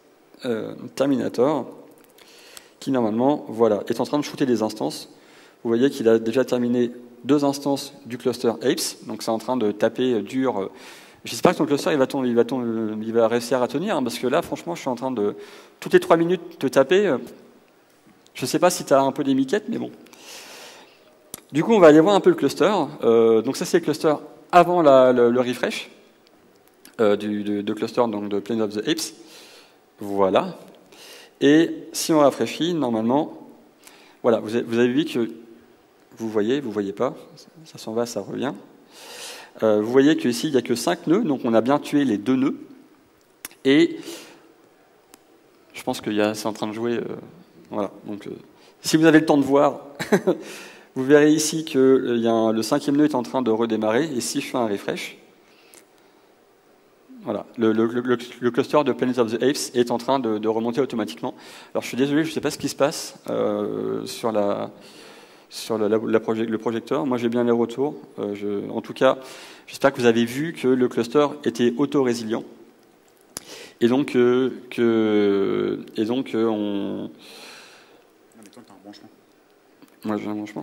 [SPEAKER 3] Terminator qui normalement voilà, est en train de shooter des instances. Vous voyez qu'il a déjà terminé 2 instances du cluster Apes, donc c'est en train de taper dur. J'espère que ton cluster il va réussir à tenir, hein, parce que là, franchement, je suis en train de, toutes les 3 minutes, te taper. Je ne sais pas si tu as un peu des miquettes, mais bon. Du coup, on va aller voir un peu le cluster. Donc ça, c'est le cluster avant le refresh de cluster donc de Planet of the Apes. Voilà. Et si on rafraîchit, normalement, voilà, vous avez vu que vous voyez pas, ça s'en va, ça revient. Vous voyez qu'ici, il n'y a que 5 nœuds, donc on a bien tué les 2 nœuds. Et je pense que c'est en train de jouer. Voilà. Donc, si vous avez le temps de voir, vous verrez ici que le 5e nœud est en train de redémarrer. Et si je fais un refresh, voilà, le cluster de Planet of the Apes est en train de remonter automatiquement. Alors, je suis désolé, je ne sais pas ce qui se passe sur le projecteur. Moi, j'ai bien les retours. En tout cas, j'espère que vous avez vu que le cluster était auto-résilient. Et donc, on...
[SPEAKER 1] Toi, t'as un branchement.
[SPEAKER 3] Moi, j'ai un branchement.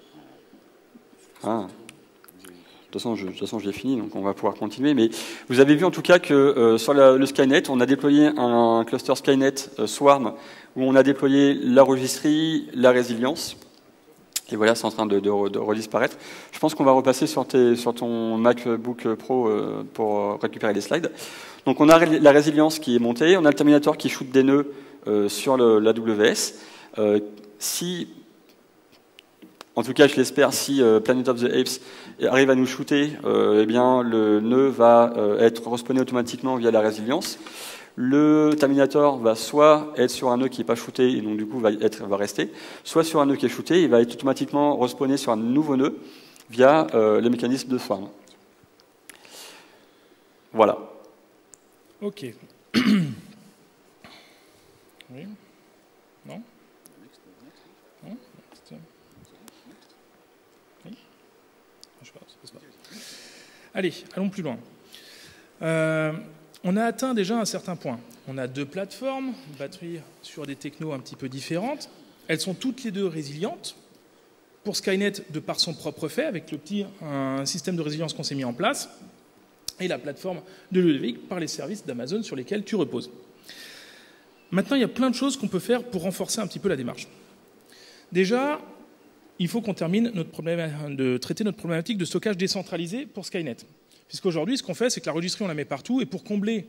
[SPEAKER 3] Ah. De toute façon, je l'ai fini, donc on va pouvoir continuer. Mais vous avez vu en tout cas que sur le Skynet, on a déployé un cluster Skynet Swarm où on a déployé la registrie, la résilience. Et voilà, c'est en train de redisparaître. Je pense qu'on va repasser sur ton MacBook Pro pour récupérer les slides. Donc on a la résilience qui est montée, on a le Terminator qui shoot des nœuds sur l'AWS. Si En tout cas, je l'espère, si Planet of the Apes arrive à nous shooter, eh bien, le nœud va être respawné automatiquement via la résilience. Le Terminator va soit être sur un nœud qui n'est pas shooté, et donc du coup va rester, soit sur un nœud qui est shooté, il va être automatiquement respawné sur un nouveau nœud via le mécanisme de swarm. Voilà.
[SPEAKER 4] Ok. Oui. Non. Non. Oui. Je sais pas, ça passe pas. Allez, allons plus loin. On a atteint déjà un certain point. On a 2 plateformes, batteries sur des technos un petit peu différentes. Elles sont toutes les 2 résilientes. Pour Skynet, de par son propre fait, avec le petit système de résilience qu'on s'est mis en place, et la plateforme de Ludovic par les services d'Amazon sur lesquels tu reposes. Maintenant, il y a plein de choses qu'on peut faire pour renforcer un petit peu la démarche. Déjà, il faut qu'on termine de traiter notre problématique de stockage décentralisé pour Skynet. Puisqu'aujourd'hui, ce qu'on fait, c'est que la registrie, on la met partout, et pour combler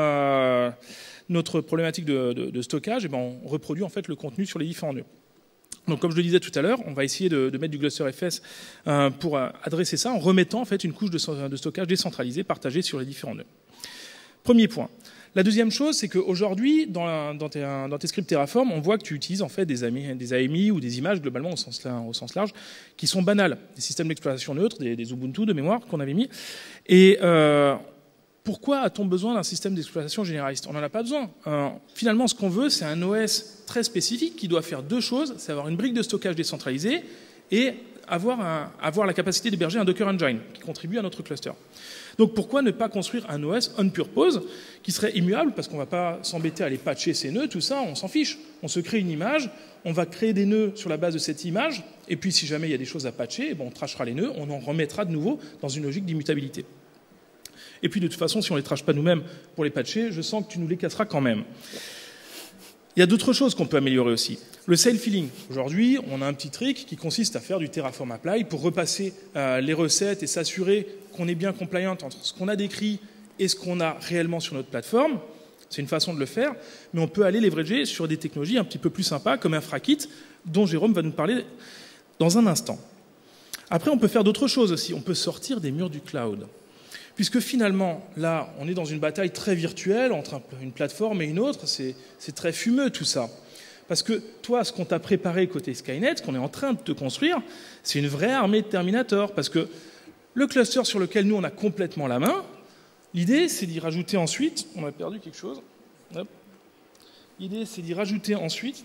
[SPEAKER 4] notre problématique de stockage, eh ben, on reproduit en fait le contenu sur les différents nœuds. Donc, comme je le disais tout à l'heure, on va essayer de mettre du GlusterFS pour adresser ça en remettant en fait une couche de stockage décentralisée partagée sur les différents nœuds. Premier point. La deuxième chose, c'est qu'aujourd'hui, dans tes scripts Terraform, on voit que tu utilises en fait des AMI ou des images globalement au sens large, qui sont banales, des systèmes d'exploitation neutres, des Ubuntu de mémoire qu'on avait mis. Et pourquoi a-t-on besoin d'un système d'exploitation généraliste? On n'en a pas besoin. Finalement, ce qu'on veut, c'est un OS très spécifique qui doit faire 2 choses, c'est avoir une brique de stockage décentralisée et avoir la capacité d'héberger un Docker Engine qui contribue à notre cluster. Donc pourquoi ne pas construire un OS on purpose qui serait immuable, parce qu'on ne va pas s'embêter à aller patcher ces nœuds, tout ça, on s'en fiche. On se crée une image, on va créer des nœuds sur la base de cette image, et puis si jamais il y a des choses à patcher, on trashera les nœuds, on en remettra de nouveau dans une logique d'immutabilité. Et puis de toute façon, si on ne les trache pas nous-mêmes pour les patcher, je sens que tu nous les casseras quand même. Il y a d'autres choses qu'on peut améliorer aussi. Le self-healing. Aujourd'hui, on a un petit trick qui consiste à faire du Terraform Apply pour repasser les recettes et s'assurer qu'on est bien compliant entre ce qu'on a décrit et ce qu'on a réellement sur notre plateforme. C'est une façon de le faire, mais on peut aller leverager sur des technologies un petit peu plus sympas, comme InfraKit, dont Jérôme va nous parler dans un instant. Après, on peut faire d'autres choses aussi. On peut sortir des murs du cloud. Puisque finalement, là, on est dans une bataille très virtuelle entre une plateforme et une autre. C'est très fumeux tout ça. Parce que toi, ce qu'on t'a préparé côté Skynet, ce qu'on est en train de te construire, c'est une vraie armée de Terminator. Parce que le cluster sur lequel nous, on a complètement la main, l'idée, c'est d'y rajouter ensuite... On a perdu quelque chose. L'idée, c'est d'y rajouter ensuite...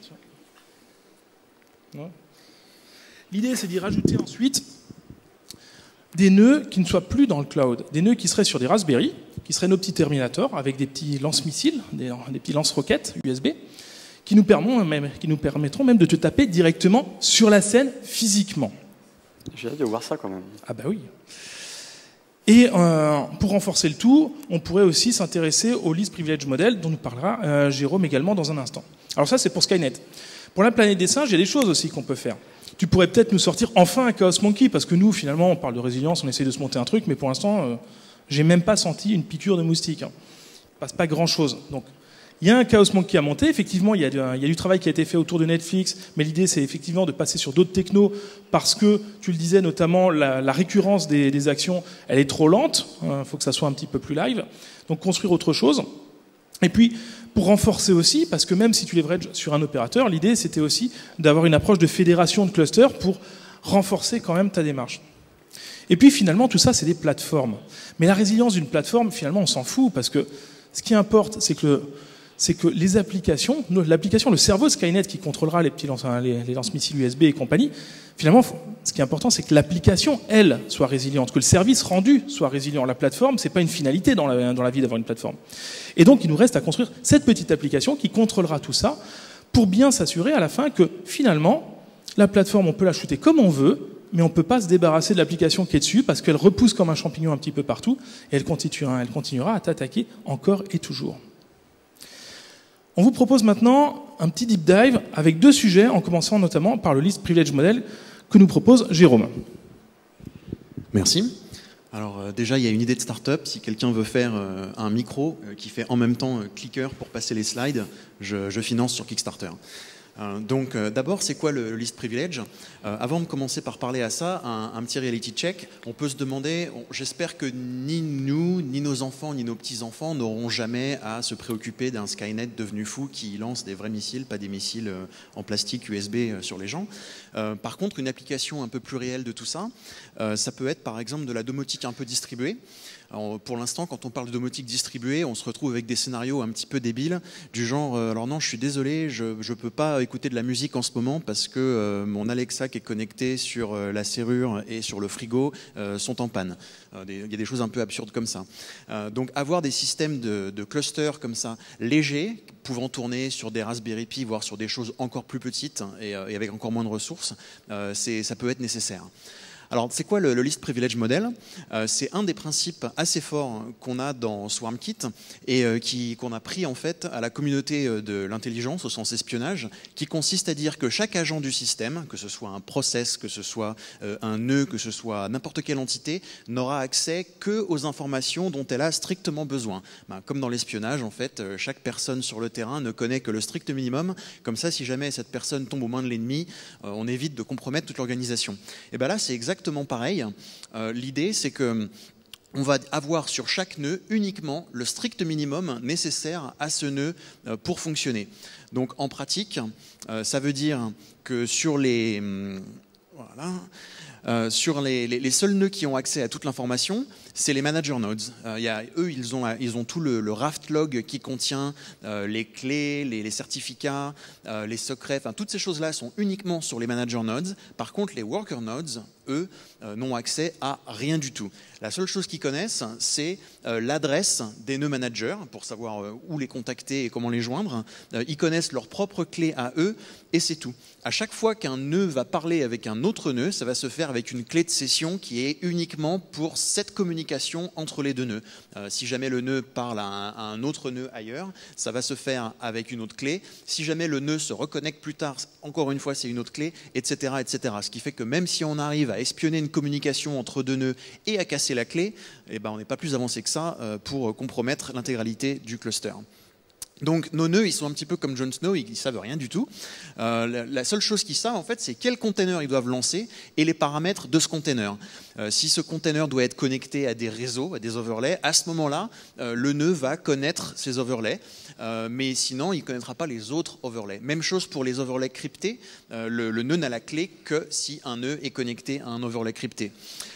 [SPEAKER 4] L'idée, c'est d'y rajouter ensuite des nœuds qui ne soient plus dans le cloud, des nœuds qui seraient sur des Raspberry, qui seraient nos petits Terminators, avec des petits lance-missiles, des petits lance-roquettes USB, qui nous permettront même de te taper directement sur la scène physiquement.
[SPEAKER 3] J'ai hâte de voir ça quand même.
[SPEAKER 4] Ah bah oui. Et pour renforcer le tout, on pourrait aussi s'intéresser au Least Privilege Model, dont nous parlera Jérôme également dans un instant. Alors ça, c'est pour Skynet. Pour la planète des singes, il y a des choses aussi qu'on peut faire. Tu pourrais peut-être nous sortir enfin un Chaos Monkey, parce que nous, finalement, on parle de résilience, on essaie de se monter un truc, mais pour l'instant, j'ai même pas senti une piqûre de moustique. Il ne passe pas grand-chose. Donc, il y a un Chaos Monkey à monter. Effectivement, il y a du travail qui a été fait autour de Netflix, mais l'idée, c'est effectivement de passer sur d'autres technos, parce que, tu le disais, notamment, la récurrence des actions, elle est trop lente. Il faut que ça soit un petit peu plus live. Donc, construire autre chose. Et puis, pour renforcer aussi, parce que même si tu leverages sur un opérateur, l'idée c'était aussi d'avoir une approche de fédération de clusters pour renforcer quand même ta démarche. Et puis finalement, tout ça, c'est des plateformes. Mais la résilience d'une plateforme, finalement, on s'en fout, parce que ce qui importe, c'est que les applications, l'application, le cerveau Skynet qui contrôlera les lance-missiles USB et compagnie, finalement, ce qui est important, c'est que l'application, elle, soit résiliente, que le service rendu soit résilient. La plateforme, c'est pas une finalité dans la vie d'avoir une plateforme. Et donc, il nous reste à construire cette petite application qui contrôlera tout ça pour bien s'assurer à la fin que, finalement, la plateforme, on peut la shooter comme on veut, mais on ne peut pas se débarrasser de l'application qui est dessus parce qu'elle repousse comme un champignon un petit peu partout et elle continuera à t'attaquer encore et toujours. On vous propose maintenant un petit deep dive avec 2 sujets, en commençant notamment par le Least Privilege Model que nous propose Jérôme.
[SPEAKER 2] Merci. Alors déjà, il y a une idée de start-up. Si quelqu'un veut faire un micro qui fait en même temps clicker pour passer les slides, je finance sur Kickstarter. Donc d'abord, c'est quoi le list privilege? Avant de commencer par parler à ça, un petit reality check. On peut se demander, j'espère que ni nous, ni nos enfants, ni nos petits-enfants n'auront jamais à se préoccuper d'un Skynet devenu fou qui lance des vrais missiles, pas des missiles en plastique USB sur les gens. Par contre, une application un peu plus réelle de tout ça, ça peut être par exemple de la domotique un peu distribuée. Alors, pour l'instant, quand on parle de domotique distribuée, on se retrouve avec des scénarios un petit peu débiles, du genre, alors non, je suis désolé, je ne peux pas écouter de la musique en ce moment parce que mon Alexa qui est connecté sur la serrure et sur le frigo sont en panne. Il y a des choses un peu absurdes comme ça. Donc avoir des systèmes de clusters comme ça, légers, pouvant tourner sur des Raspberry Pi, voire sur des choses encore plus petites et avec encore moins de ressources, ça peut être nécessaire. Alors, c'est quoi le List Privilege Model? C'est un des principes assez forts qu'on a dans SwarmKit et qu'on a pris en fait à la communauté de l'intelligence au sens espionnage, qui consiste à dire que chaque agent du système, que ce soit un process, que ce soit un nœud, que ce soit n'importe quelle entité, n'aura accès que aux informations dont elle a strictement besoin. Comme dans l'espionnage, en fait, chaque personne sur le terrain ne connaît que le strict minimum. Comme ça, si jamais cette personne tombe aux mains de l'ennemi, on évite de compromettre toute l'organisation. Et bien là, c'est exactement pareil. L'idée, c'est que on va avoir sur chaque nœud uniquement le strict minimum nécessaire à ce nœud pour fonctionner. Donc en pratique, ça veut dire que sur les seuls nœuds qui ont accès à toute l'information, c'est les manager nodes. Eux, ils ont tout le raft log qui contient les clés, les certificats, les secrets. Enfin, toutes ces choses-là sont uniquement sur les manager nodes. Par contre, les worker nodes, eux, n'ont accès à rien du tout. La seule chose qu'ils connaissent, c'est l'adresse des nœuds managers pour savoir où les contacter et comment les joindre. Ils connaissent leur propre clé à eux et c'est tout. À chaque fois qu'un nœud va parler avec un autre nœud, ça va se faire avec une clé de session qui est uniquement pour cette communication entre les deux nœuds. Si jamais le nœud parle à un autre nœud ailleurs, ça va se faire avec une autre clé. Si jamais le nœud se reconnecte plus tard, encore une fois, c'est une autre clé, etc., etc. Ce qui fait que même si on arrive à espionner une communication entre deux nœuds et à casser la clé, eh ben, on n'est pas plus avancé que ça pour compromettre l'intégralité du cluster. Donc nos nœuds, ils sont un petit peu comme Jon Snow, ils ne savent rien du tout. La seule chose qu'ils savent, en fait, c'est quel container ils doivent lancer et les paramètres de ce container. Si ce container doit être connecté à des réseaux, à des overlays, à ce moment-là, le nœud va connaître ces overlays, mais sinon, il ne connaîtra pas les autres overlays. Même chose pour les overlays cryptés, le nœud n'a la clé que si un nœud est connecté à un overlay crypté.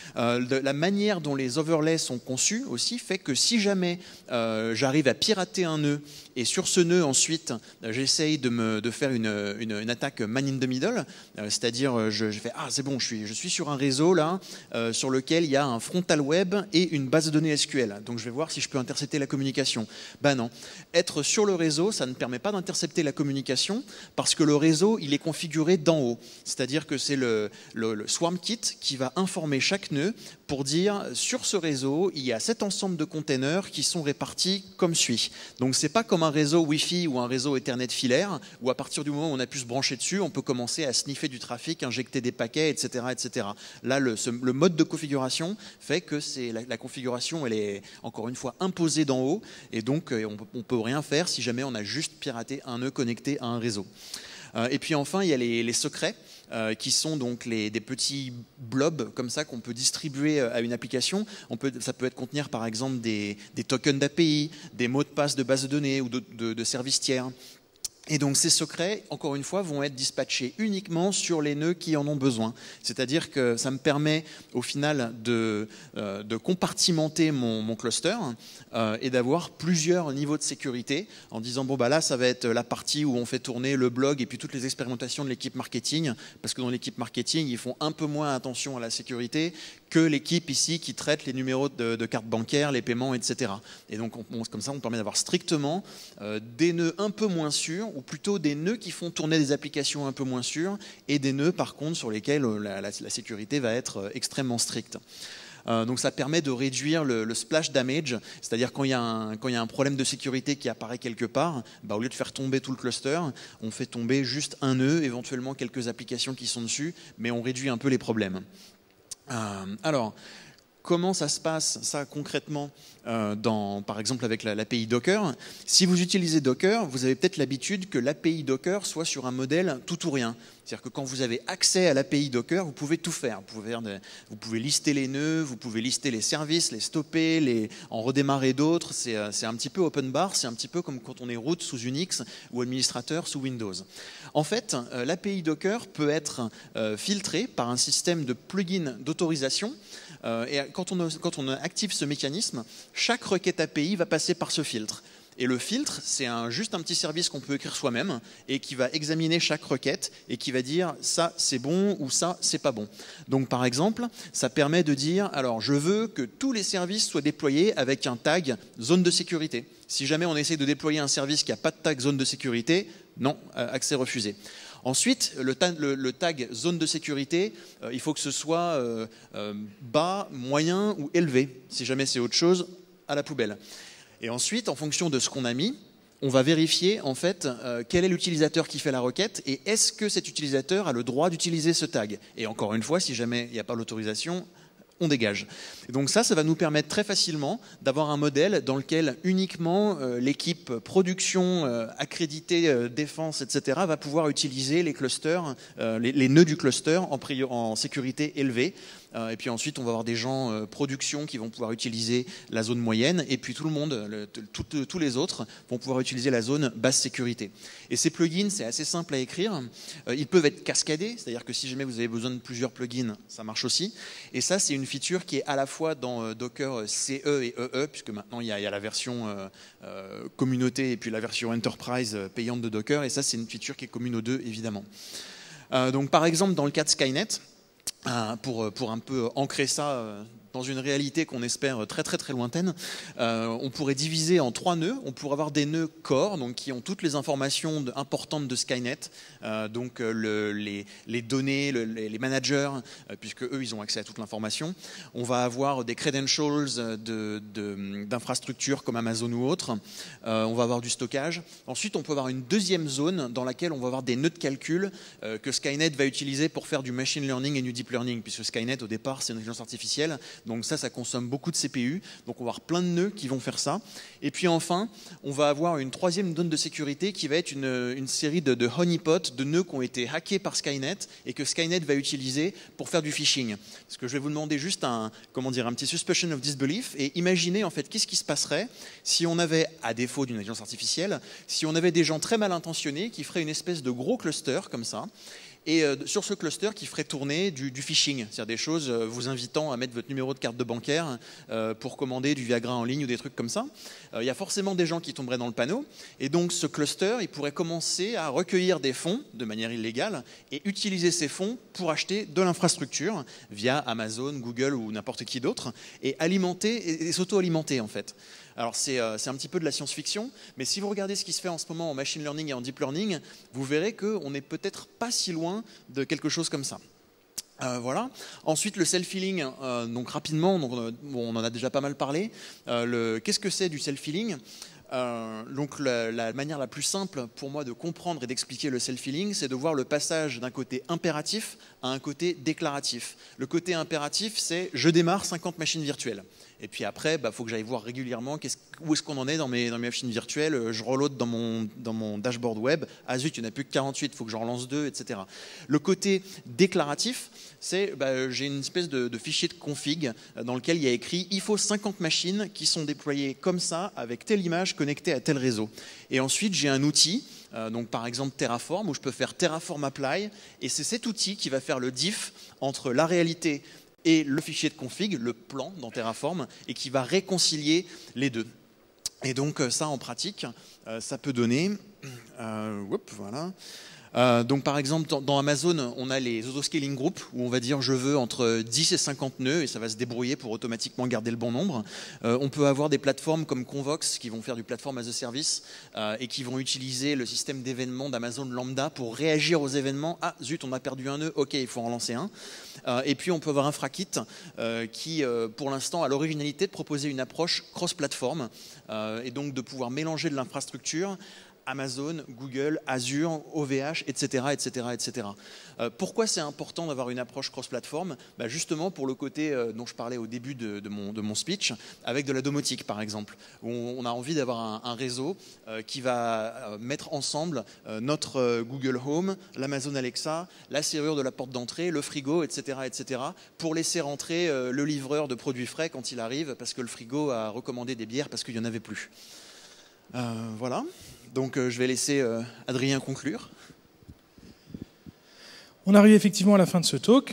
[SPEAKER 2] La manière dont les overlays sont conçus aussi fait que si jamais j'arrive à pirater un nœud et sur ce nœud ensuite j'essaye de faire une attaque man in the middle, c'est-à-dire je fais c'est bon, je suis sur un réseau là sur lequel il y a un frontal web et une base de données SQL, donc je vais voir si je peux intercepter la communication. Ben non, être sur le réseau ça ne permet pas d'intercepter la communication parce que le réseau il est configuré d'en haut, c'est-à-dire que c'est le SwarmKit qui va informer chaque nœud pour dire sur ce réseau il y a cet ensemble de containers qui sont répartis comme suit. Donc c'est pas comme un réseau Wi-Fi ou un réseau Ethernet filaire où à partir du moment où on a pu se brancher dessus on peut commencer à sniffer du trafic, injecter des paquets, etc., etc. Là le mode de configuration fait que la configuration elle est encore une fois imposée d'en haut et donc on peut rien faire si jamais on a juste piraté un nœud connecté à un réseau. Et puis enfin il y a les secrets qui sont donc des petits blobs comme ça qu'on peut distribuer à une application. Ça peut contenir par exemple des tokens d'API, des mots de passe de base de données ou de services tiers. Et donc ces secrets, encore une fois, vont être dispatchés uniquement sur les nœuds qui en ont besoin. C'est-à-dire que ça me permet au final de compartimenter mon cluster et d'avoir plusieurs niveaux de sécurité en disant bon bah là ça va être la partie où on fait tourner le blog et puis toutes les expérimentations de l'équipe marketing, parce que dans l'équipe marketing ils font un peu moins attention à la sécurité que l'équipe ici qui traite les numéros de carte bancaire, les paiements, etc. Et donc comme ça on permet d'avoir strictement des nœuds un peu moins sûrs, ou plutôt des nœuds qui font tourner des applications un peu moins sûres, et des nœuds par contre sur lesquels la sécurité va être extrêmement stricte. Donc ça permet de réduire le splash damage, c'est-à-dire quand il y a un problème de sécurité qui apparaît quelque part, au lieu de faire tomber tout le cluster, on fait tomber juste un nœud, éventuellement quelques applications qui sont dessus, mais on réduit un peu les problèmes. Alors, Comment ça se passe, ça, concrètement, par exemple avec l'API Docker? Si vous utilisez Docker, vous avez peut-être l'habitude que l'API Docker soit sur un modèle tout ou rien. C'est-à-dire que quand vous avez accès à l'API Docker, vous pouvez tout faire. Vous pouvez lister les nœuds, vous pouvez lister les services, les stopper, en redémarrer d'autres. C'est un petit peu open bar, c'est un petit peu comme quand on est root sous Unix ou administrateur sous Windows. En fait, l'API Docker peut être filtrée par un système de plugin d'autorisation. Et quand on active ce mécanisme, chaque requête API va passer par ce filtre. Et le filtre, c'est juste un petit service qu'on peut écrire soi-même et qui va examiner chaque requête et qui va dire ça c'est bon ou ça c'est pas bon. Donc par exemple, ça permet de dire alors je veux que tous les services soient déployés avec un tag zone de sécurité. Si jamais on essaie de déployer un service qui n'a pas de tag zone de sécurité, non, accès refusé. Ensuite, le tag zone de sécurité, il faut que ce soit bas, moyen ou élevé. Si jamais c'est autre chose, à la poubelle. Et ensuite, en fonction de ce qu'on a mis, on va vérifier en fait quel est l'utilisateur qui fait la requête et est-ce que cet utilisateur a le droit d'utiliser ce tag. Et encore une fois, si jamais il n'y a pas l'autorisation, on dégage. Et donc ça va nous permettre très facilement d'avoir un modèle dans lequel uniquement l'équipe production, accréditée, défense, etc. va pouvoir utiliser les clusters, les nœuds du cluster en sécurité élevée. Et puis ensuite, on va avoir des gens production qui vont pouvoir utiliser la zone moyenne et puis tout le monde, tous les autres vont pouvoir utiliser la zone basse sécurité. Et ces plugins, c'est assez simple à écrire. Ils peuvent être cascadés, c'est-à-dire que si jamais vous avez besoin de plusieurs plugins, ça marche aussi. Et ça, c'est une feature qui est à la fois dans Docker CE et EE, puisque maintenant il y a la version communauté et puis la version enterprise payante de Docker. Et ça, c'est une feature qui est commune aux deux, évidemment. Donc par exemple, dans le cas de Skynet, pour un peu ancrer ça dans une réalité qu'on espère très très très lointaine, on pourrait diviser en 3 nœuds. On pourrait avoir des nœuds core, donc qui ont toutes les informations importantes de Skynet, donc les données, les managers, puisque eux ils ont accès à toute l'information. On va avoir des credentials d'infrastructures comme Amazon ou autres. On va avoir du stockage. Ensuite, on peut avoir une deuxième zone dans laquelle on va avoir des nœuds de calcul que Skynet va utiliser pour faire du machine learning et du deep learning, puisque Skynet au départ c'est une intelligence artificielle. Donc ça consomme beaucoup de CPU. Donc on va avoir plein de nœuds qui vont faire ça. Et puis enfin, on va avoir une troisième zone de sécurité qui va être une série de honeypots, de nœuds qui ont été hackés par Skynet et que Skynet va utiliser pour faire du phishing. Parce que je vais vous demander juste un petit suspicion of disbelief et imaginez en fait qu'est-ce qui se passerait si on avait, à défaut d'une intelligence artificielle, si on avait des gens très mal intentionnés qui feraient une espèce de gros cluster comme ça. Et sur ce cluster qui ferait tourner du phishing, c'est-à-dire des choses vous invitant à mettre votre numéro de carte de bancaire pour commander du Viagra en ligne ou des trucs comme ça. Il y a forcément des gens qui tomberaient dans le panneau. Et donc ce cluster, il pourrait commencer à recueillir des fonds de manière illégale et utiliser ces fonds pour acheter de l'infrastructure via Amazon, Google ou n'importe qui d'autre et alimenter et s'auto-alimenter en fait. Alors c'est un petit peu de la science-fiction, mais si vous regardez ce qui se fait en ce moment en machine learning et en deep learning, vous verrez qu'on n'est peut-être pas si loin de quelque chose comme ça. Voilà. Ensuite, le self-healing, donc rapidement, on en a déjà pas mal parlé. Qu'est-ce que c'est du self-healing ? Donc la manière la plus simple pour moi de comprendre et d'expliquer le self-healing, c'est de voir le passage d'un côté impératif à un côté déclaratif. Le côté impératif, c'est je démarre 50 machines virtuelles. Et puis après, faut que j'aille voir régulièrement où est-ce qu'on en est dans mes machines virtuelles. Je reload dans mon dashboard web. Ah zut, il n'y en a plus que 48, il faut que j'en relance 2, etc. Le côté déclaratif, c'est j'ai une espèce de fichier de config dans lequel il y a écrit il faut 50 machines qui sont déployées comme ça, avec telle image connectée à tel réseau. Et ensuite, j'ai un outil, donc par exemple Terraform, où je peux faire Terraform Apply, et c'est cet outil qui va faire le diff entre la réalité et le fichier de config, le plan dans Terraform, et qui va réconcilier les deux. Et donc ça, en pratique, ça peut donner... voilà. Donc par exemple dans Amazon on a les autoscaling groups où on va dire je veux entre 10 et 50 nœuds et ça va se débrouiller pour automatiquement garder le bon nombre. On peut avoir des plateformes comme Convox qui vont faire du platform as a service et qui vont utiliser le système d'événements d'Amazon Lambda pour réagir aux événements. Ah zut, on a perdu un nœud, ok, il faut en relancer un. Et puis on peut avoir Infrakit qui pour l'instant a l'originalité de proposer une approche cross-platform et donc de pouvoir mélanger de l'infrastructure Amazon, Google, Azure, OVH, etc. etc., etc. Pourquoi c'est important d'avoir une approche cross-platform? Justement pour le côté dont je parlais au début de mon speech, avec de la domotique par exemple, où on a envie d'avoir un réseau qui va mettre ensemble notre Google Home, l'Amazon Alexa, la serrure de la porte d'entrée, le frigo, etc., etc., pour laisser rentrer le livreur de produits frais quand il arrive, parce que le frigo a recommandé des bières parce qu'il n'y en avait plus. Voilà, donc je vais laisser Adrien conclure.
[SPEAKER 4] On arrive effectivement à la fin de ce talk.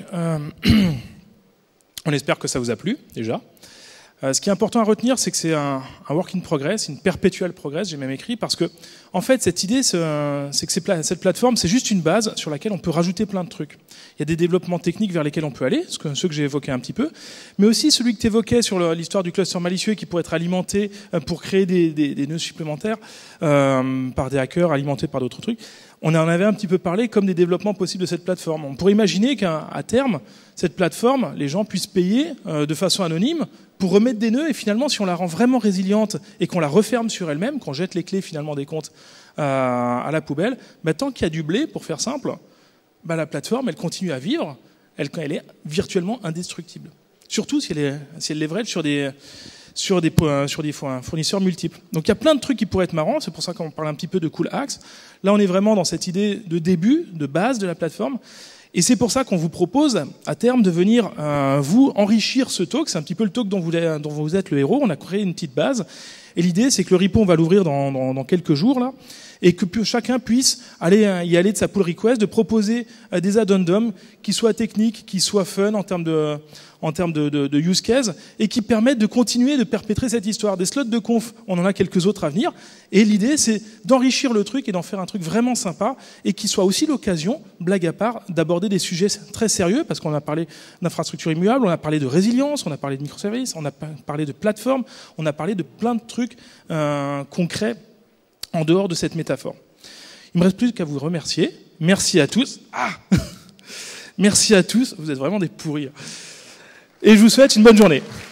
[SPEAKER 4] On espère que ça vous a plu, déjà. Ce qui est important à retenir, c'est que c'est un work in progress, une perpétuelle progress, j'ai même écrit, parce que, en fait, cette idée, c'est que cette plateforme, c'est juste une base sur laquelle on peut rajouter plein de trucs. Il y a des développements techniques vers lesquels on peut aller, ceux que j'ai évoqués un petit peu, mais aussi celui que tu évoquais sur l'histoire du cluster malicieux qui pourrait être alimenté pour créer des nœuds supplémentaires par des hackers, alimentés par d'autres trucs. On en avait un petit peu parlé comme des développements possibles de cette plateforme. On pourrait imaginer qu'à terme, cette plateforme, les gens puissent payer de façon anonyme pour remettre des nœuds, et finalement, si on la rend vraiment résiliente et qu'on la referme sur elle-même, qu'on jette les clés finalement des comptes à la poubelle, tant qu'il y a du blé, pour faire simple, la plateforme, elle continue à vivre, elle est virtuellement indestructible. Surtout si elle leverage sur des fournisseurs multiples. Donc il y a plein de trucs qui pourraient être marrants, c'est pour ça qu'on parle un petit peu de cool hacks. Là, on est vraiment dans cette idée de début, de base de la plateforme. Et c'est pour ça qu'on vous propose, à terme, de venir vous enrichir ce talk. C'est un petit peu le talk dont vous êtes le héros. On a créé une petite base. Et l'idée, c'est que le repo, on va l'ouvrir dans quelques jours, là, et que chacun puisse y aller de sa pull request, de proposer des addendums qui soient techniques, qui soient fun en termes de use case, et qui permettent de continuer de perpétrer cette histoire. Des slots de conf, on en a quelques autres à venir, et l'idée, c'est d'enrichir le truc et d'en faire un truc vraiment sympa, et qui soit aussi l'occasion, blague à part, d'aborder des sujets très sérieux, parce qu'on a parlé d'infrastructures immuables, on a parlé de résilience, on a parlé de microservices, on a parlé de plateforme, on a parlé de plein de trucs concrets en dehors de cette métaphore. Il me reste plus qu'à vous remercier. Merci à tous. Merci à tous. Vous êtes vraiment des pourris. Et je vous souhaite une bonne journée.